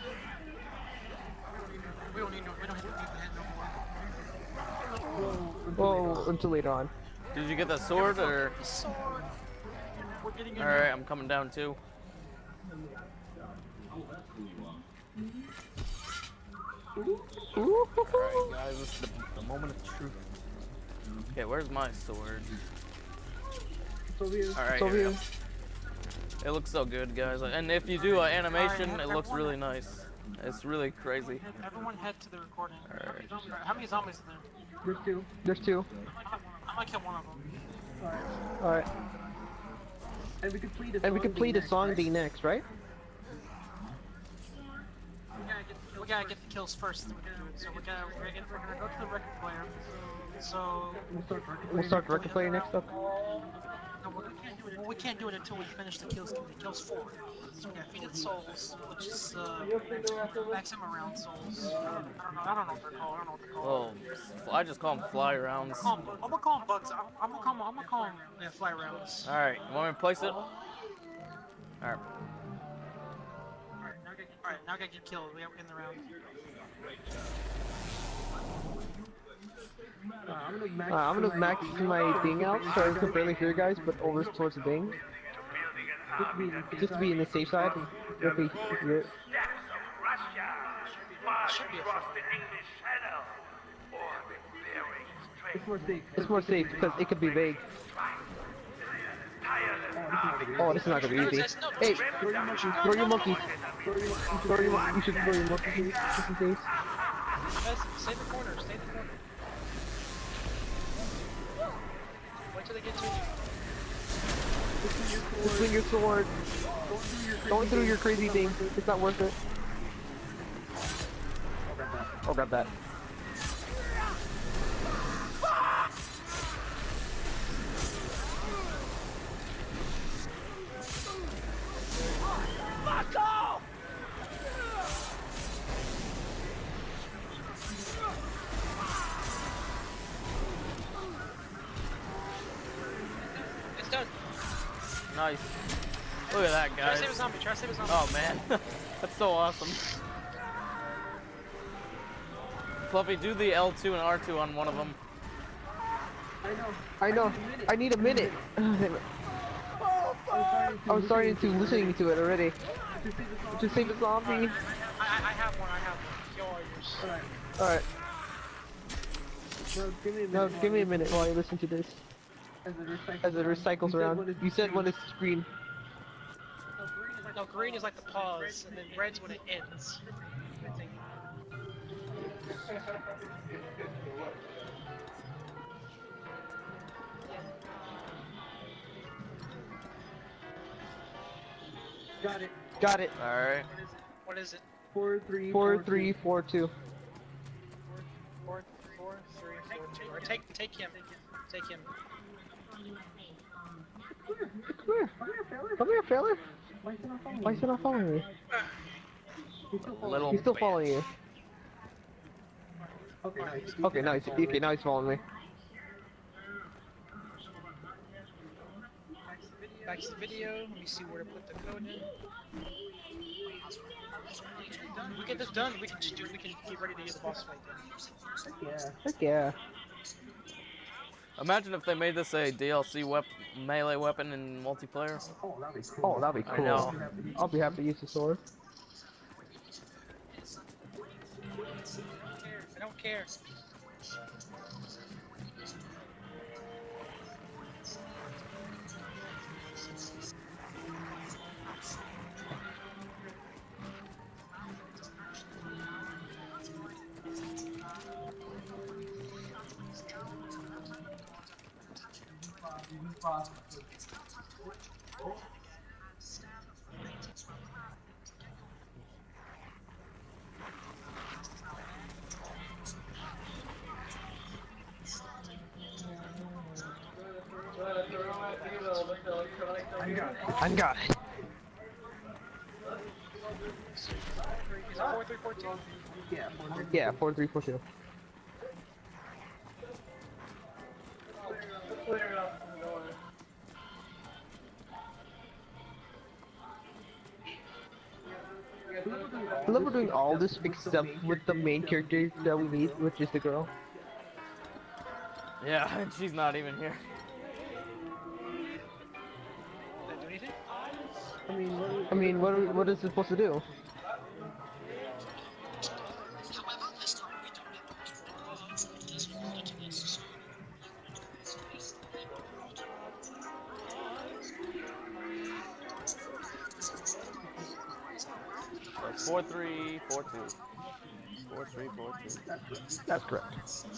We don't need no, we don't need the head no more. Whoa, until later on. Did you get the sword or? The sword. We're getting in. Alright, I'm coming down too. Alright guys, this is the, the moment of truth. Okay, where's my sword? Alright, So here we you. go. It looks so good, guys. And if you do an animation, it looks really nice. It's really crazy. Everyone head to the recording. Alright. How many zombies are there? There's two. There's two. I might kill one of them. Alright. Alright. And we complete a And we song complete being a song next, being next, right? We gotta get, we gotta get the kills first. Then we can do it. So we're gonna, we're gonna, we're gonna go to the record player. So We'll start record We'll start the record player next up. no, we can't do it. Well, we can't do it until we finish the kills. The kills four. So we got Defeated Souls, which is uh, maximum round souls. I don't know. I don't know what they're called. I don't know what they're called. Oh, I just call them fly rounds. Call 'em- I'm gonna call them bugs. I'm, I'm gonna call them. I'm gonna call them yeah, fly rounds. Alright, you want me to place it? Alright. Alright, now I gotta, alright, now I gotta get killed. We have in the round. Uh, I'm gonna max, Uh, I'm gonna max my thing out so I can barely hear you guys, but over towards the thing. Just be in the Just to be in the safe side. If we hear it. Steps of Russia, far across the English Channel, or the very strange It's more safe. It's more safe because it could be vague. tireless Oh, this is not gonna be easy. Hey, throw your monkeys. Throw your monkeys. You should throw your monkeys just in case. Guys, stay in the corner. Stay in the corner. Wait till they get to you. Just swing your sword. Going through your crazy thing. It's not worth it. I'll grab that. It's done. Nice. Look at that, Try to guys. save a zombie. Try to save a zombie. Oh man, that's so awesome. Fluffy, do the L two and R two on one of them. I know. I know. I need a minute. I'm starting to listening to it already. Just save a zombie. I, I, I have one. I have one. Kill all yours. Alright. Alright. Now give me a minute. Now give me a minute while I listen to this. As it recycles, As it recycles around. You said when it's green. No, green is like the pause, and then red's when it ends. I think. Got it. Got it. Alright. What is it? Four, three, Four, three, four, two. Four, four, three, four, two. Or take, take him. Take him. Come here. Come here, fella. Why is he not following me? Little He's still bitch. following you. Okay, nice. Okay, now he's, okay, now he's following me. Back to the video. Let me see where to put the code in. We get this done. We can just do. We can get ready to do the boss fight then. Yeah. Heck yeah. Imagine if they made this a D L C wep melee weapon in multiplayer. Oh, that'd be cool. Oh, that'd be I cool. know. I'll be happy to use the sword. I don't care. I got it. Is it four three four two? Yeah, four, three. Yeah, four, three, four, two. I love we're doing all this except with the main character that we meet, which is the girl. Yeah, and she's not even here. Did I do anything? I mean, what are- what is it supposed to do? So it's four three four two. Four three four two. That's correct.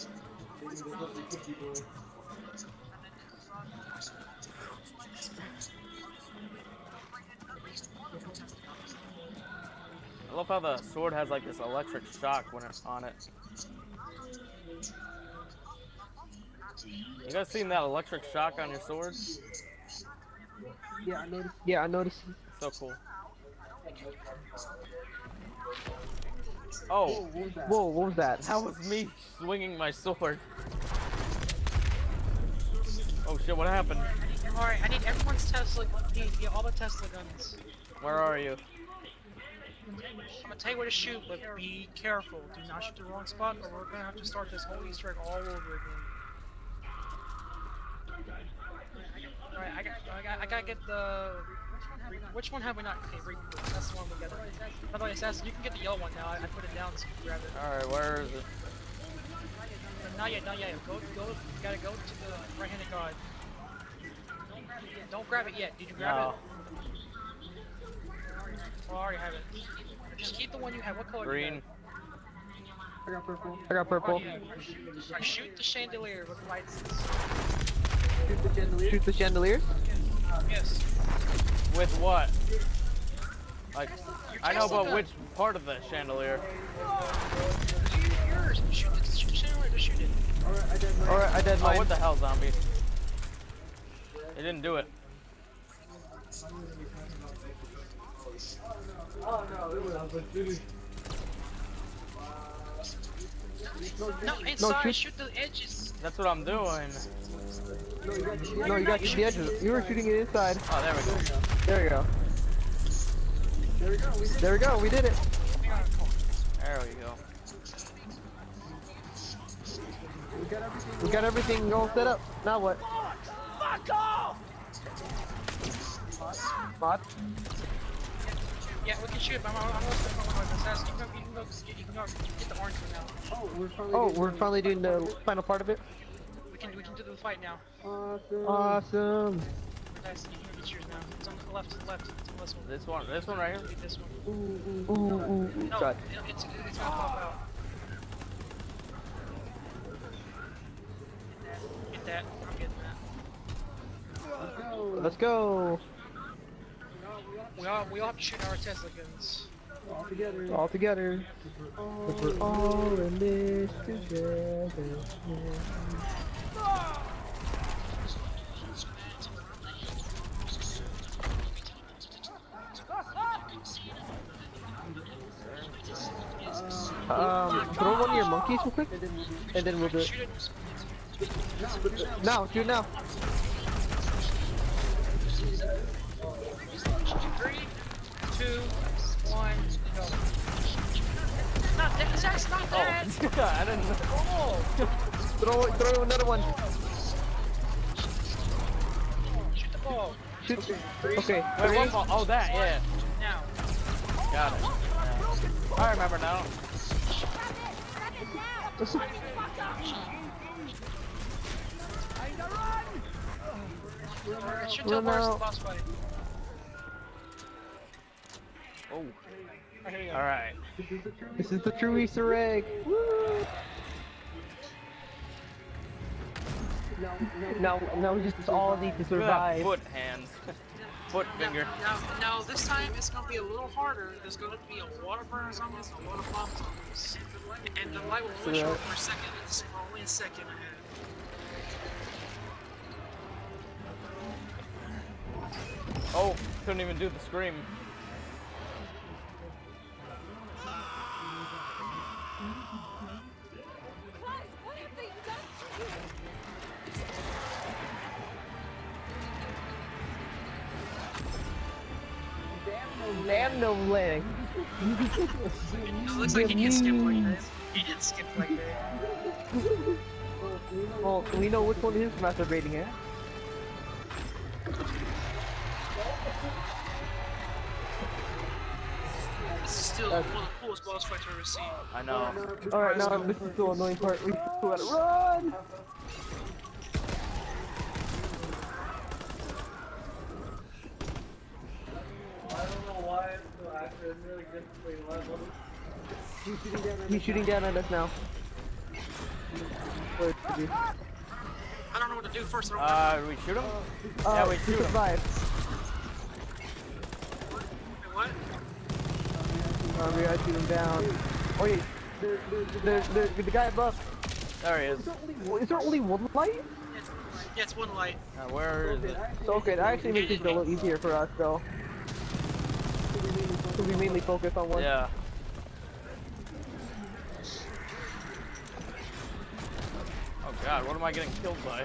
I love how the sword has like this electric shock when it's on it. You guys seen that electric shock on your sword? Yeah, I noticed. Yeah, I noticed. So cool. Oh, Whoa, what was that? that was me swinging my sword. Oh shit, what happened? Alright, I need everyone's Tesla, need, need all the Tesla guns. Where are you? I'm gonna tell you where to shoot, but be careful. Do not shoot the wrong spot, or we're gonna have to start this whole Easter egg all over again. Alright, I got, I got, I gotta get the. Which one have we not? Okay, Reaper. That's the one we got. By the way, Assassin, you can get the yellow one now. I, I put it down so you can grab it. Alright, where is it? But not yet, not yet. Go, go. You gotta go to the right-handed guard. Don't grab it yet. Did you grab No. it? Oh, I already have it. Just keep the one you have. What color? Green. I got purple. I got purple. Alright, shoot the chandelier with lights. Shoot the chandeliers. Yes. With what? Like, Your I know, Tesla but gun. which part of the chandelier? Yours. Shoot the, shoot the chandelier to shoot it. Alright, I did Oh, mine. what the hell, zombie? It didn't do it. Oh no, it was I was shooting. No, inside. shoot- shoot the edges. That's what I'm doing. No, you got the edges. You were shooting it inside. Oh, there we go. There you go. There we go. We did. There we go. We did it. There we go. We got everything. We got everything all set up. Now what? Fuck off! Bot? Yeah, we can shoot. But I'm, I'm gonna step on one of the assassins. You can go. You can go. You can go. Get the orange one now. Oh, we're finally. Oh, getting we're the- finally doing the final part of it. We can. We can do the fight now. Awesome. Awesome. Guys, you can get yours now. It's on the left. To the left. It's on this one. This one, this one right here. Get this one. Ooh, ooh, ooh. No, God. it, it's it's gonna pop out. Get that. I'm getting that. Let's go. We all we all have to shoot our Tesla guns. All together. All together. We're all in this together. Um, throw one of your monkeys real quick, and then we'll do it. Shoot it. Now, shoot now. Three, two, one, go. Not that. That's not Oh, that. I didn't know. Oh. Throw, throw another one. Shoot the ball. Shoot. Okay. Wait, Three. what ball? Oh, that, yeah. Now. Got it. Yeah. I remember now. Alright, shoot Run the bars out. the boss fight. Oh. Alright, here we go. All right. This is the true Easter egg. Woo! Now, now we just all need to Look at that survive. foot hands. Foot finger. Now, now, now, this time it's gonna be a little harder. There's gonna be a water burner zombies and a water bomb zombies. And the light will flash Yeah. over for a second. It's only a second ahead. Oh, couldn't even do the scream. Damn no landing. It looks like he didn't skip like this. He didn't skip like that. Well, we know which one is masturbating at. This is still one of the coolest boss fights I've ever seen. I know. Alright, now this is the annoying part. We still gotta run! I don't know why it's so active. It's really good to play level. He's shooting down at us now. What to do? I don't know what to do first. I don't Uh, we shoot him? Uh, Yeah, we he shoot him. survived. Wait, what? Uh, we gotta shoot him down. Oh wait, the, the, the, the guy above. There he is. Is there only one light? Yeah, it's one light. Uh, where is it? So okay, that actually makes it a little easier for us though. So we mainly focus on one. Yeah. Oh god, what am I getting killed by?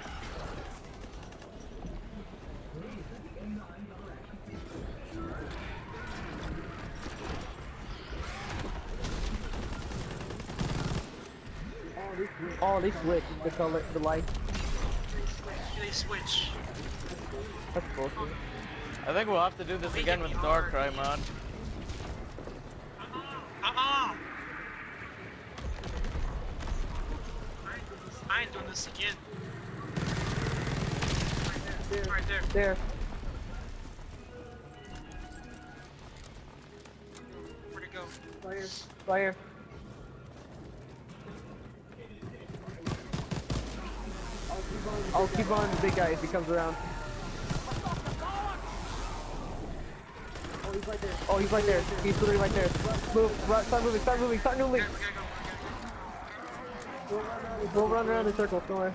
Oh, they switched the color, the light. They switch. That's bullshit. I think we'll have to do this again with Darkrai mod. Uh-uh! I ain't doing this again. Right there. There. Where'd it go? Fire. Fire. I'll keep on the big guy if he comes around. Oh, he's right there. He's literally right there. Move. Run, start moving. Start moving. Start moving. Okay, we gotta go. We gotta go. We'll run around in circles. Don't worry.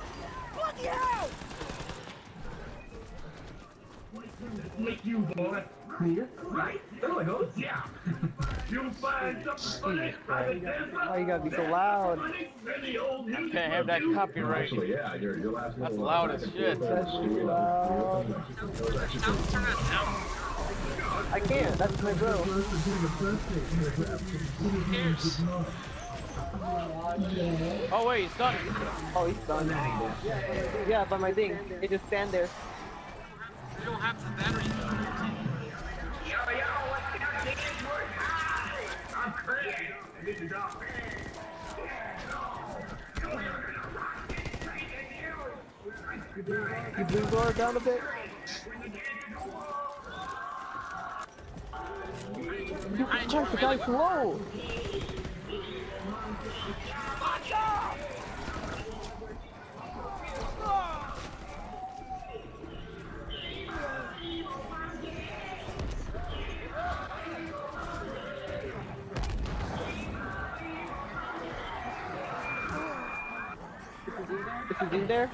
Make you boy. Me? Right? There it goes. Yeah. You'll find something funny. Why you gotta be so loud? Can't have that copyright. Yeah, your, your last That's loud as shit. That's too loud. Turn, turn that down. I can't. That's my bro. Who cares? Oh wait, he's done. Oh, he's done. Yeah, but my thing, it just stand there. We don't have the battery. You blue door down a bit. I ain't Christ, the guy's slow. This is in there.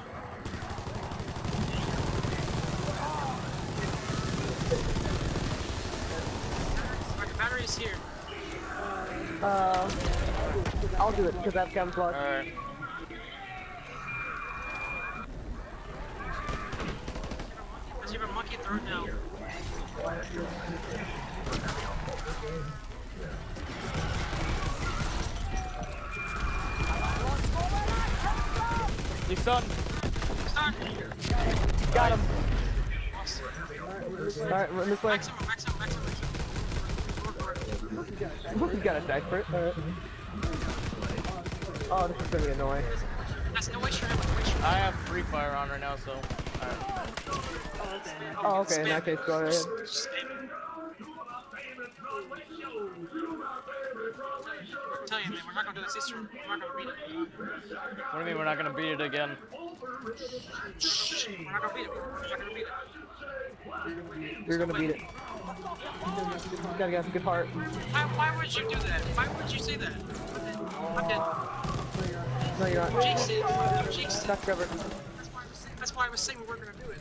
Alright, the battery's here. Uh, I'll do it because I have camouflage. Alright. Does he have a monkey throat now? He's done. Start! Got him. Awesome. Alright, run this way. Max him, max him, max him, max him. He's got a dice for it. Alright. Oh, this is gonna be annoying. That's no way sure, no way sure. I have free fire on right now, so. Alright. Oh, okay, in that case, go ahead. I'm telling you, man, we're not gonna do this this turn. We're not gonna beat it. What do you mean we're not gonna beat it again? Shh, we're not gonna beat it. We're not gonna beat it. You're gonna beat it. You gotta get a good heart. Why, why would you do that? Why would you say that? I'm dead. No, you're not. Jinx it. You jinxed it. That's Trevor. That's why I was saying, that's why I was saying we weren't gonna do it.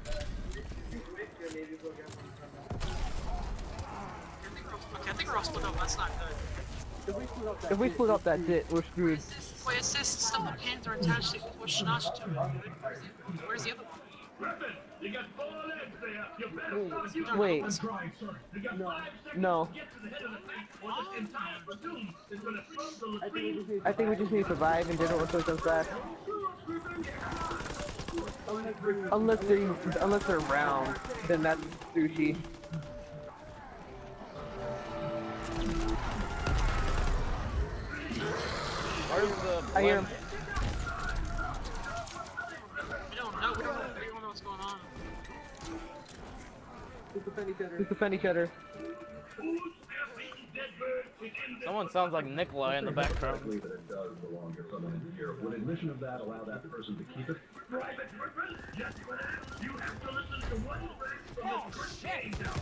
Okay, I think we're all split up. That's not good. If we split up, that's it. We're screwed. Wait, it says still the pants are attached to Shinatsu. Where's the other one? Wait. No. I think we just need to survive and general until it comes back. Unless they unless they're round, then that's sushi. Where's the I hear him. We don't know. We don't know, we don't know what's going on. Just defend each other. Just defend each other. Someone sounds like Nikolai in the background. That it does belong to someone in here. Would admission of that allow that person to keep it? Private purpose? Yes, you have. You have to listen to one fact from the shame now.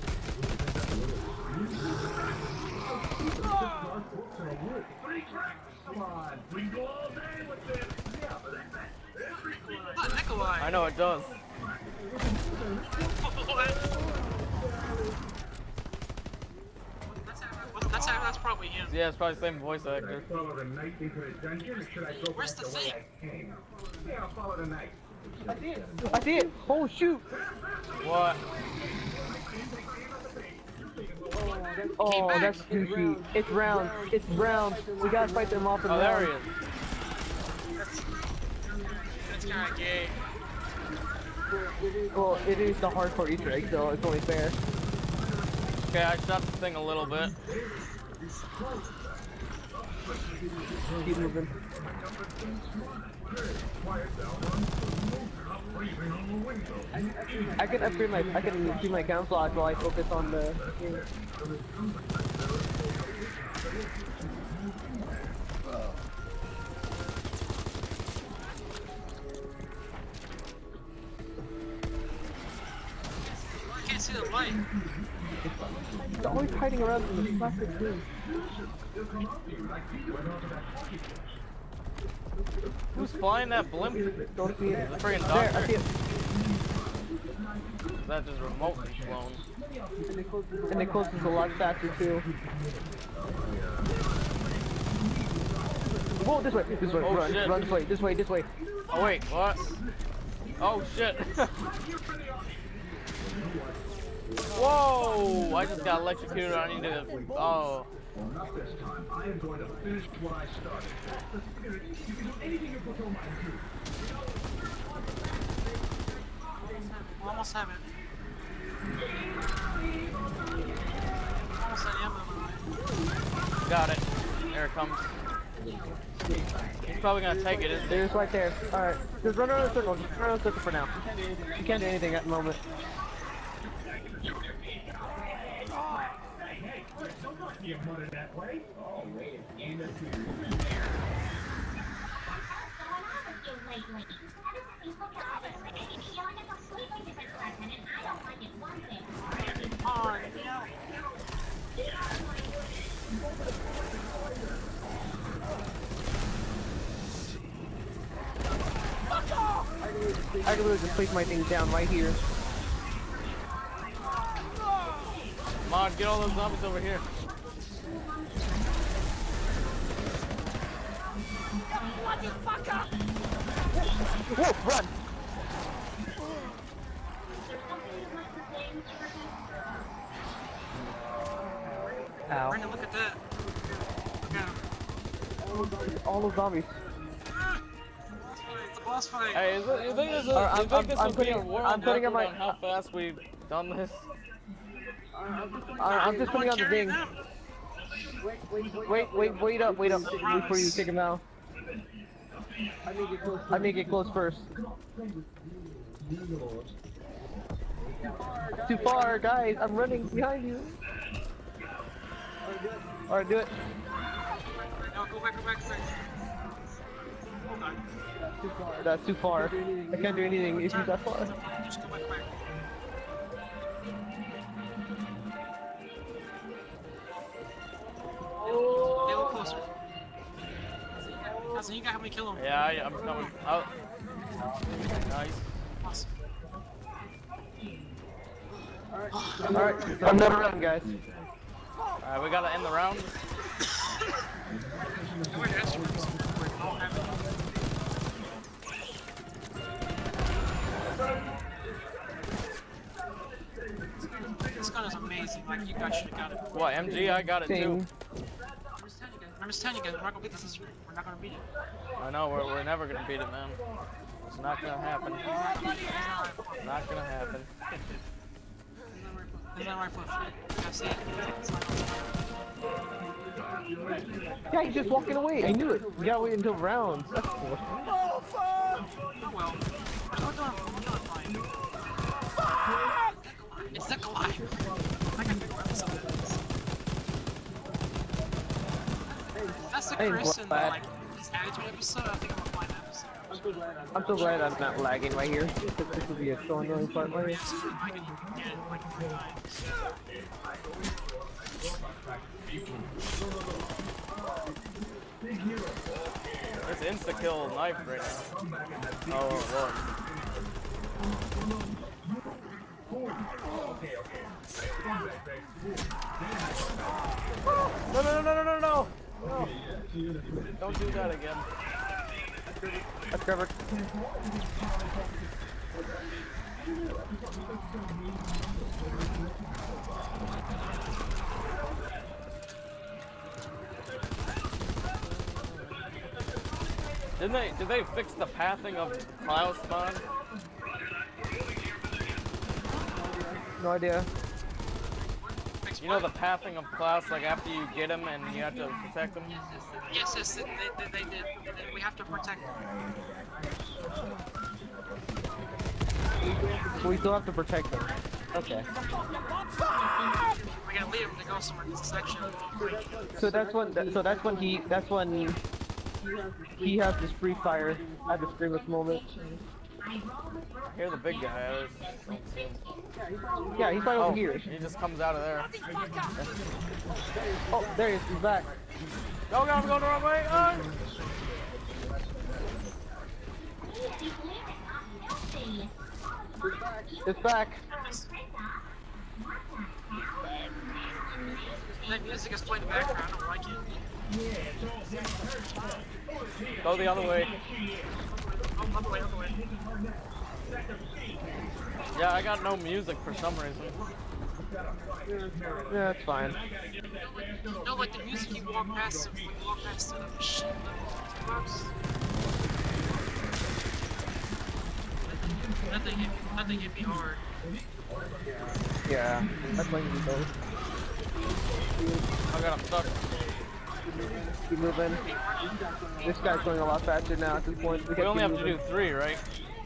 Three tracks. Come on. We can go all day with this. Yeah, but that's every Not Nikolai. I know it does. That's, that's, that's probably him. Yeah, it's probably the same voice actor. Follow the knight into the dungeon, or should I go Where's back the the way thing? I came? Yeah, I'll follow the knight. I see it. I see it. Oh shoot. What? Oh, that's sushi. It's round. It's round. We gotta fight them off in Oh, there round. he is. That's, that's kind of gay. Well, it is the hardcore Easter egg, so it's only fair. Okay, I shot the thing a little bit. Keep moving. I can upgrade my, I can do my count slot while I focus on the game. I can't see the light. They're always hiding around in the plastic room. Who's flying that blimp? Don't see it. The friggin' There, I doctor. see it. That just remotely flown. And it closes a lot faster too. Whoa, this way, this way, Oh, run, shit. run this way, this way, this way. Oh wait, what? Oh shit. Whoa! I just got electrocuted. I need to. Oh. Well, not this time. I am going to finish what I started. That's the spirit. You can do anything you put your mind to. We almost have it. Almost at ammo. Got it. There it comes. He's probably gonna take it, isn't he? There's right there. Alright, just run around the circle, just run around the circle for now. You can't do anything at the moment. You put it that way? Oh, wait. Aim it to Oh, I can literally just place my thing down right here. Come on, get all those zombies over here. Whoa, run! Ow. Brandon, look at that. Look at him. All those zombies. It's a boss fight. Hey, is it, you think this, is, Alright, you I'm- think this I'm would be a putting- world I'm putting record up my- on how fast we've done this? Uh, I'm just putting on the Carry thing. them. Wait, wait, wait up, wait up before you take him out. I may get close first. Too far, guys. I'm running behind you. Alright, do it. No, go back, go back, go back. That's too far. I can't do anything if he's that far. Just go back, go back. Stay a little closer. Cousin, you got me kill him. Yeah, I, I'm coming. Oh. Nice. Awesome. Alright, I'm not around, guys. Alright, we gotta end the round. Go ahead, ask for something. I'll have it. like you guys should have got it. What, M G? I got it too. Ding. I'm just telling you guys. I'm just telling you guys. We're not gonna beat this. this year. We're not gonna beat it. I know, we're, we're never gonna beat it, man. It's not gonna happen. It's not gonna happen. Isn't that right foot? I see it. It's not Yeah, he's just walking away. I knew it. We gotta wait until rounds. That's cool. Oh well. We're doing, we're doing fine. It's the Goliath. I can figure out something. That's the Hey, Chris in the, glad. like, this attitude episode. I think I'm gonna find that episode. I'm so glad I'm not lagging right here. This would be a so annoying part right here. I can get it like three times. It's insta-kill knife right now. Oh, Lord. No, no, no, no, no, no, no! Don't do that again. That's covered. Didn't they, did they fix the pathing of Klaus spawn? No idea. You know the pathing of Klaus, like after you get him and you have to protect him? Yes, yes, they, they, they did. They did. We have to protect them. We still have to protect them. Okay. We gotta leave them to go somewhere. It's a section. So that's when. So that's when he. That's when he has this free fire at the screamless moment. Here's the big guy. I was- don't see him. Yeah, he's right Oh, over here. he just comes out of there. Oh, there he is. He's back. Oh god, I'm going the wrong way! Ah! It's back. That music is playing in the background. I don't like it. Go the other way. Oh, other way, other way. Yeah, I got no music for some reason. Yeah, it's fine. You know, like the music you walk past, it, you walk past the machine, the box. That thing hit, that thing hit me hard. Yeah, that's why you do both. Oh god, I'm stuck. Keep moving. This guy's going a lot faster now at this point. We gotta only keep have to do moving. three, right?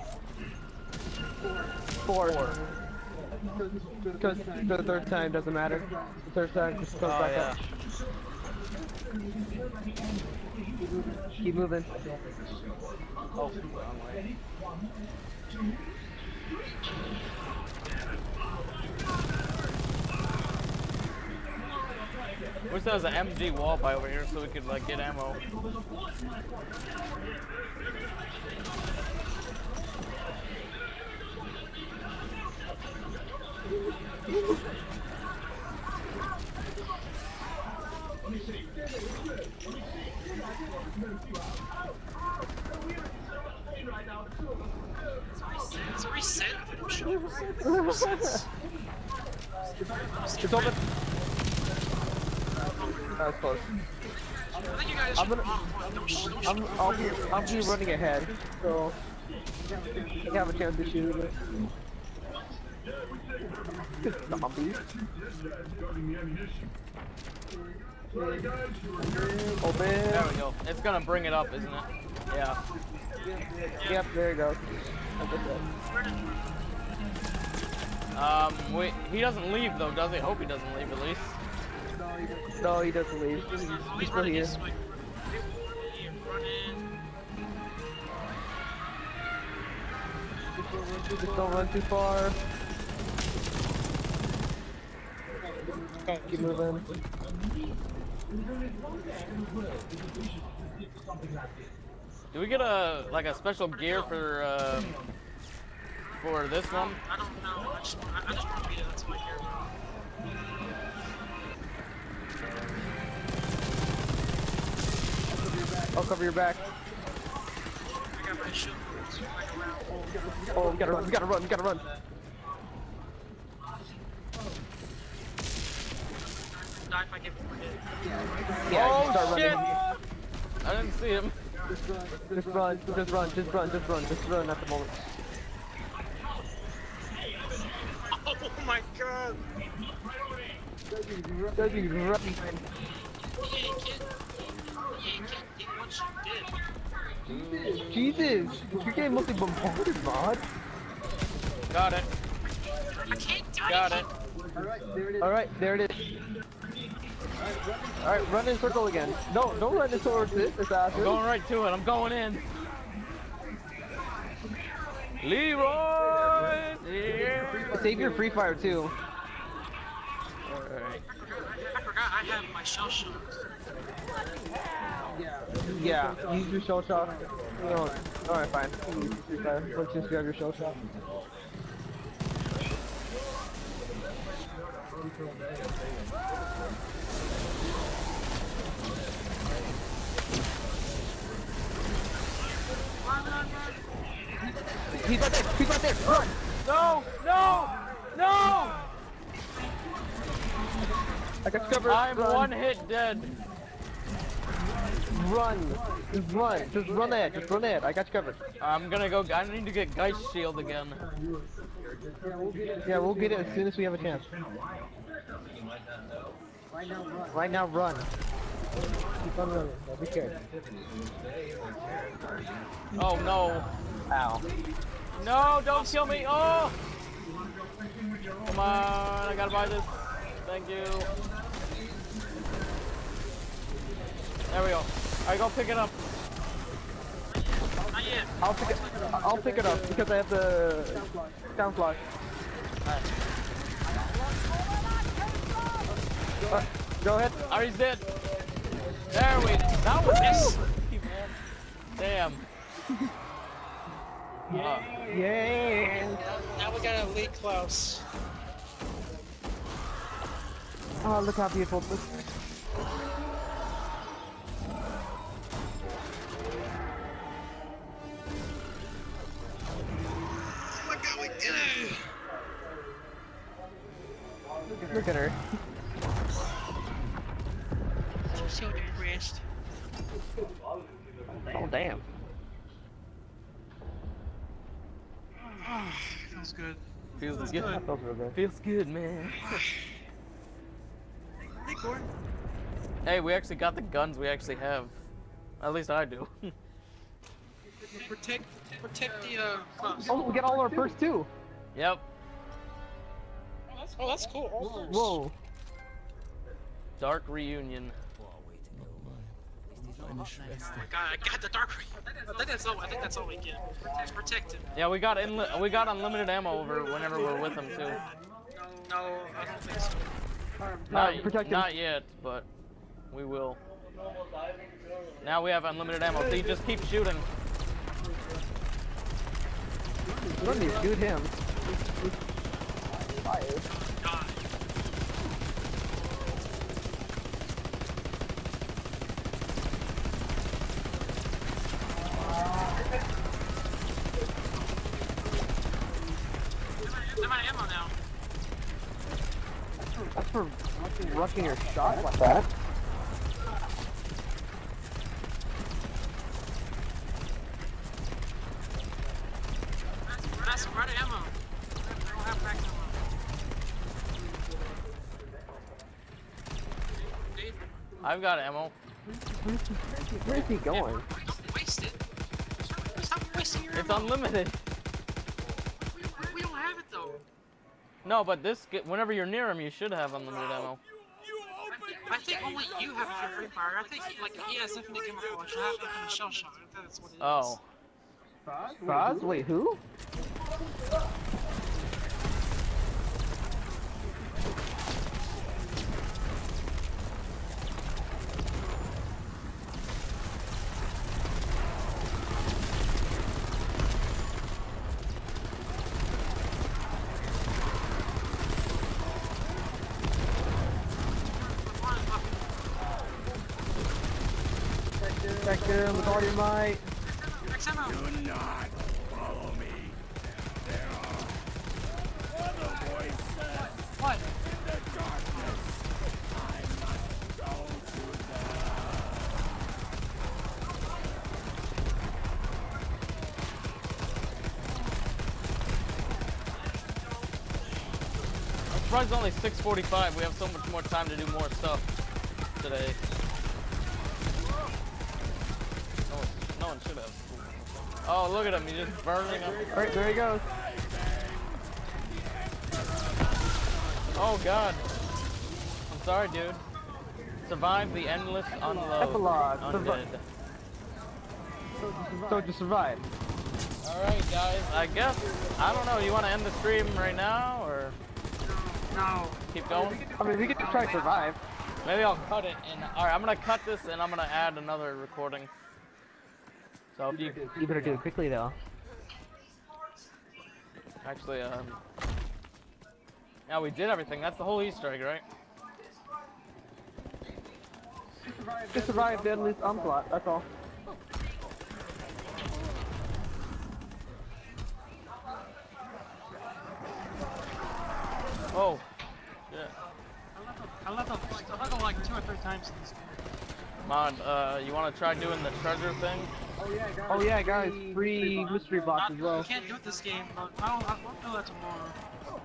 Four. Because the third time doesn't matter. The third time just comes Oh, back yeah. up. Keep moving. Oh, wrong way. Wish there was an M G wall by over here so we could like get ammo. It's reset. Resets. It's open. That was close. I think you guys I'm should. gonna- Oh, don't sh- don't sh- I'm, I'll be, I'll be running ahead, so I have a chance to shoot it. Zombies. Open. There we go. It's gonna bring it up, isn't it? Yeah. Yep, there you go. Um, wait, he doesn't leave though, does he? Hope he doesn't leave at least. No, he doesn't leave. Oh, He's he's still running here. this way. Running. Just don't run too far. Keep moving. Do we get a like a special gear for uh, for this one? I don't know. I just, I, I just want to beat it. That's what I care about. I'll cover your back. I got my shield. Like around. Oh, we gotta run, we gotta run, we gotta run. die if I get one hit. Yeah, Oh, just start shit! running. I didn't see him. Just run, just run, just run, just run, just run, just run at the moment. Oh my god! Just run. Yeah, kid. Yeah, kid, what you did. Jesus, you're getting mostly bombarded, mod. Got it. I can't die. Got it. Alright, there it is. Alright, run in circle again. No, don't run towards it, assassin. I'm going right to it. I'm going in. Leroy! Yeah. Save your free fire too. Alright. I forgot I have my shell shock. Yeah, use your shell shock. No, alright, fine. Use your free fire. Once you have your shell shock. He's right there! He's right there! Run! No! No! No! I got covered. I'm run. one hit dead. Run! Just run! Just run ahead! Just run ahead! I got you covered. I'm gonna go. I need to get Geist Shield again. Yeah, we'll get it as soon as we have a chance. Right now, run. Keep on running. Don't be scared. Oh no. Ow. No, don't kill me. Oh! Come on, I gotta buy this. Thank you. There we go. Alright, go pick it up. Not yet. I'll pick it. I'll pick it up because I have the down flash. Uh, go ahead. Oh, he's dead. There we. That was Yes. Damn. Uh, Yeah. Now we gotta lead Klaus. Oh, look how beautiful this is. Oh my god, we did it! Look at her. I'm so depressed. Oh, damn. Feels good. feels Feels good. good. That feels real good. Feels good, man. Hey, Gordon. Hey, we actually got the guns we actually have. At least I do. Protect, protect the, uh, Klaus. Oh, we get all our perks too. Yep. Oh, that's, oh, that's cool. All perks. Whoa. Dark Reunion. Oh my god, I got the dark ring. I think that's all. I think that's all we get. Protect, protect him. Yeah, we got inli we got unlimited ammo over whenever we're with him too. No, no, I don't think so. Not, protect him. not yet, but we will. Now we have unlimited ammo. So you just keep shooting. We don't need to shoot him. Fire. God. I'm out of ammo now. That's for rushing your shot like that. That's right of ammo. I don't have back ammo. Dude, I've got ammo. Where is he going? don't waste it. Stop wasting your It's ammo. unlimited. We, we don't have it though. No, but this whenever you're near him, you should have unlimited ammo. I think only you have it for free fire. I think like he has infinite camouflage. I have it from the shell shot. I think that's what it is. Oh. Froz? Wait, who? Protect him with all your might. Max ammo. Do not follow me. There are other voices What? in the darkness. I'm surprised it's only six forty-five. We have so much more time to do more stuff today. No one, no one should have. Oh, look at him. He's just burning up. All right, there he goes. Oh, God. I'm sorry, dude. Survived the endless unload. Epilogue. Undead. So just survive. Alright, guys. I guess, I don't know. You want to end the stream right now, or No. keep going? I mean, we could just try to survive. Maybe I'll cut it. And alright, I'm going to cut this, and I'm going to add another recording. So if you... You better do it quickly, though. Actually, um... yeah, we did everything. That's the whole Easter egg, right? Just survive Deadliest Onslaught, that's all. Oh. Yeah. I left him, I left him like two or three times in this game. Mod, uh, you want to try doing the treasure thing? Oh yeah, guys, free mystery box Not, as well. You can't do it this game, but I'll, I'll do that tomorrow.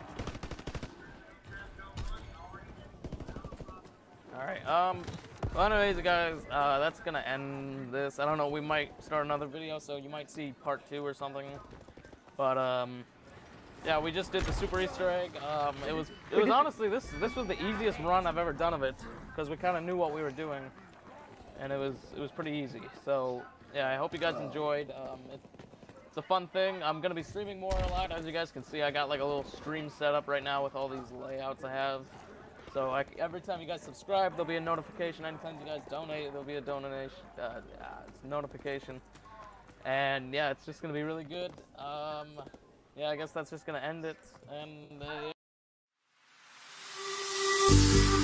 Alright, um, well anyways guys, uh, that's gonna end this. I don't know, we might start another video, so you might see part two or something. But, um, yeah, we just did the Super Easter egg. Um, it was, it was honestly, this, this was the easiest run I've ever done of it, because we kind of knew what we were doing. And it was, it was pretty easy. So, yeah, I hope you guys enjoyed. Um, it, it's a fun thing. I'm gonna be streaming more a lot. As you guys can see, I got like a little stream set up right now with all these layouts I have. So I, every time you guys subscribe, there'll be a notification. Anytime you guys donate, there'll be a donation, uh, uh, it's a notification. And yeah, it's just gonna be really good. Um, yeah, I guess that's just gonna end it. And uh,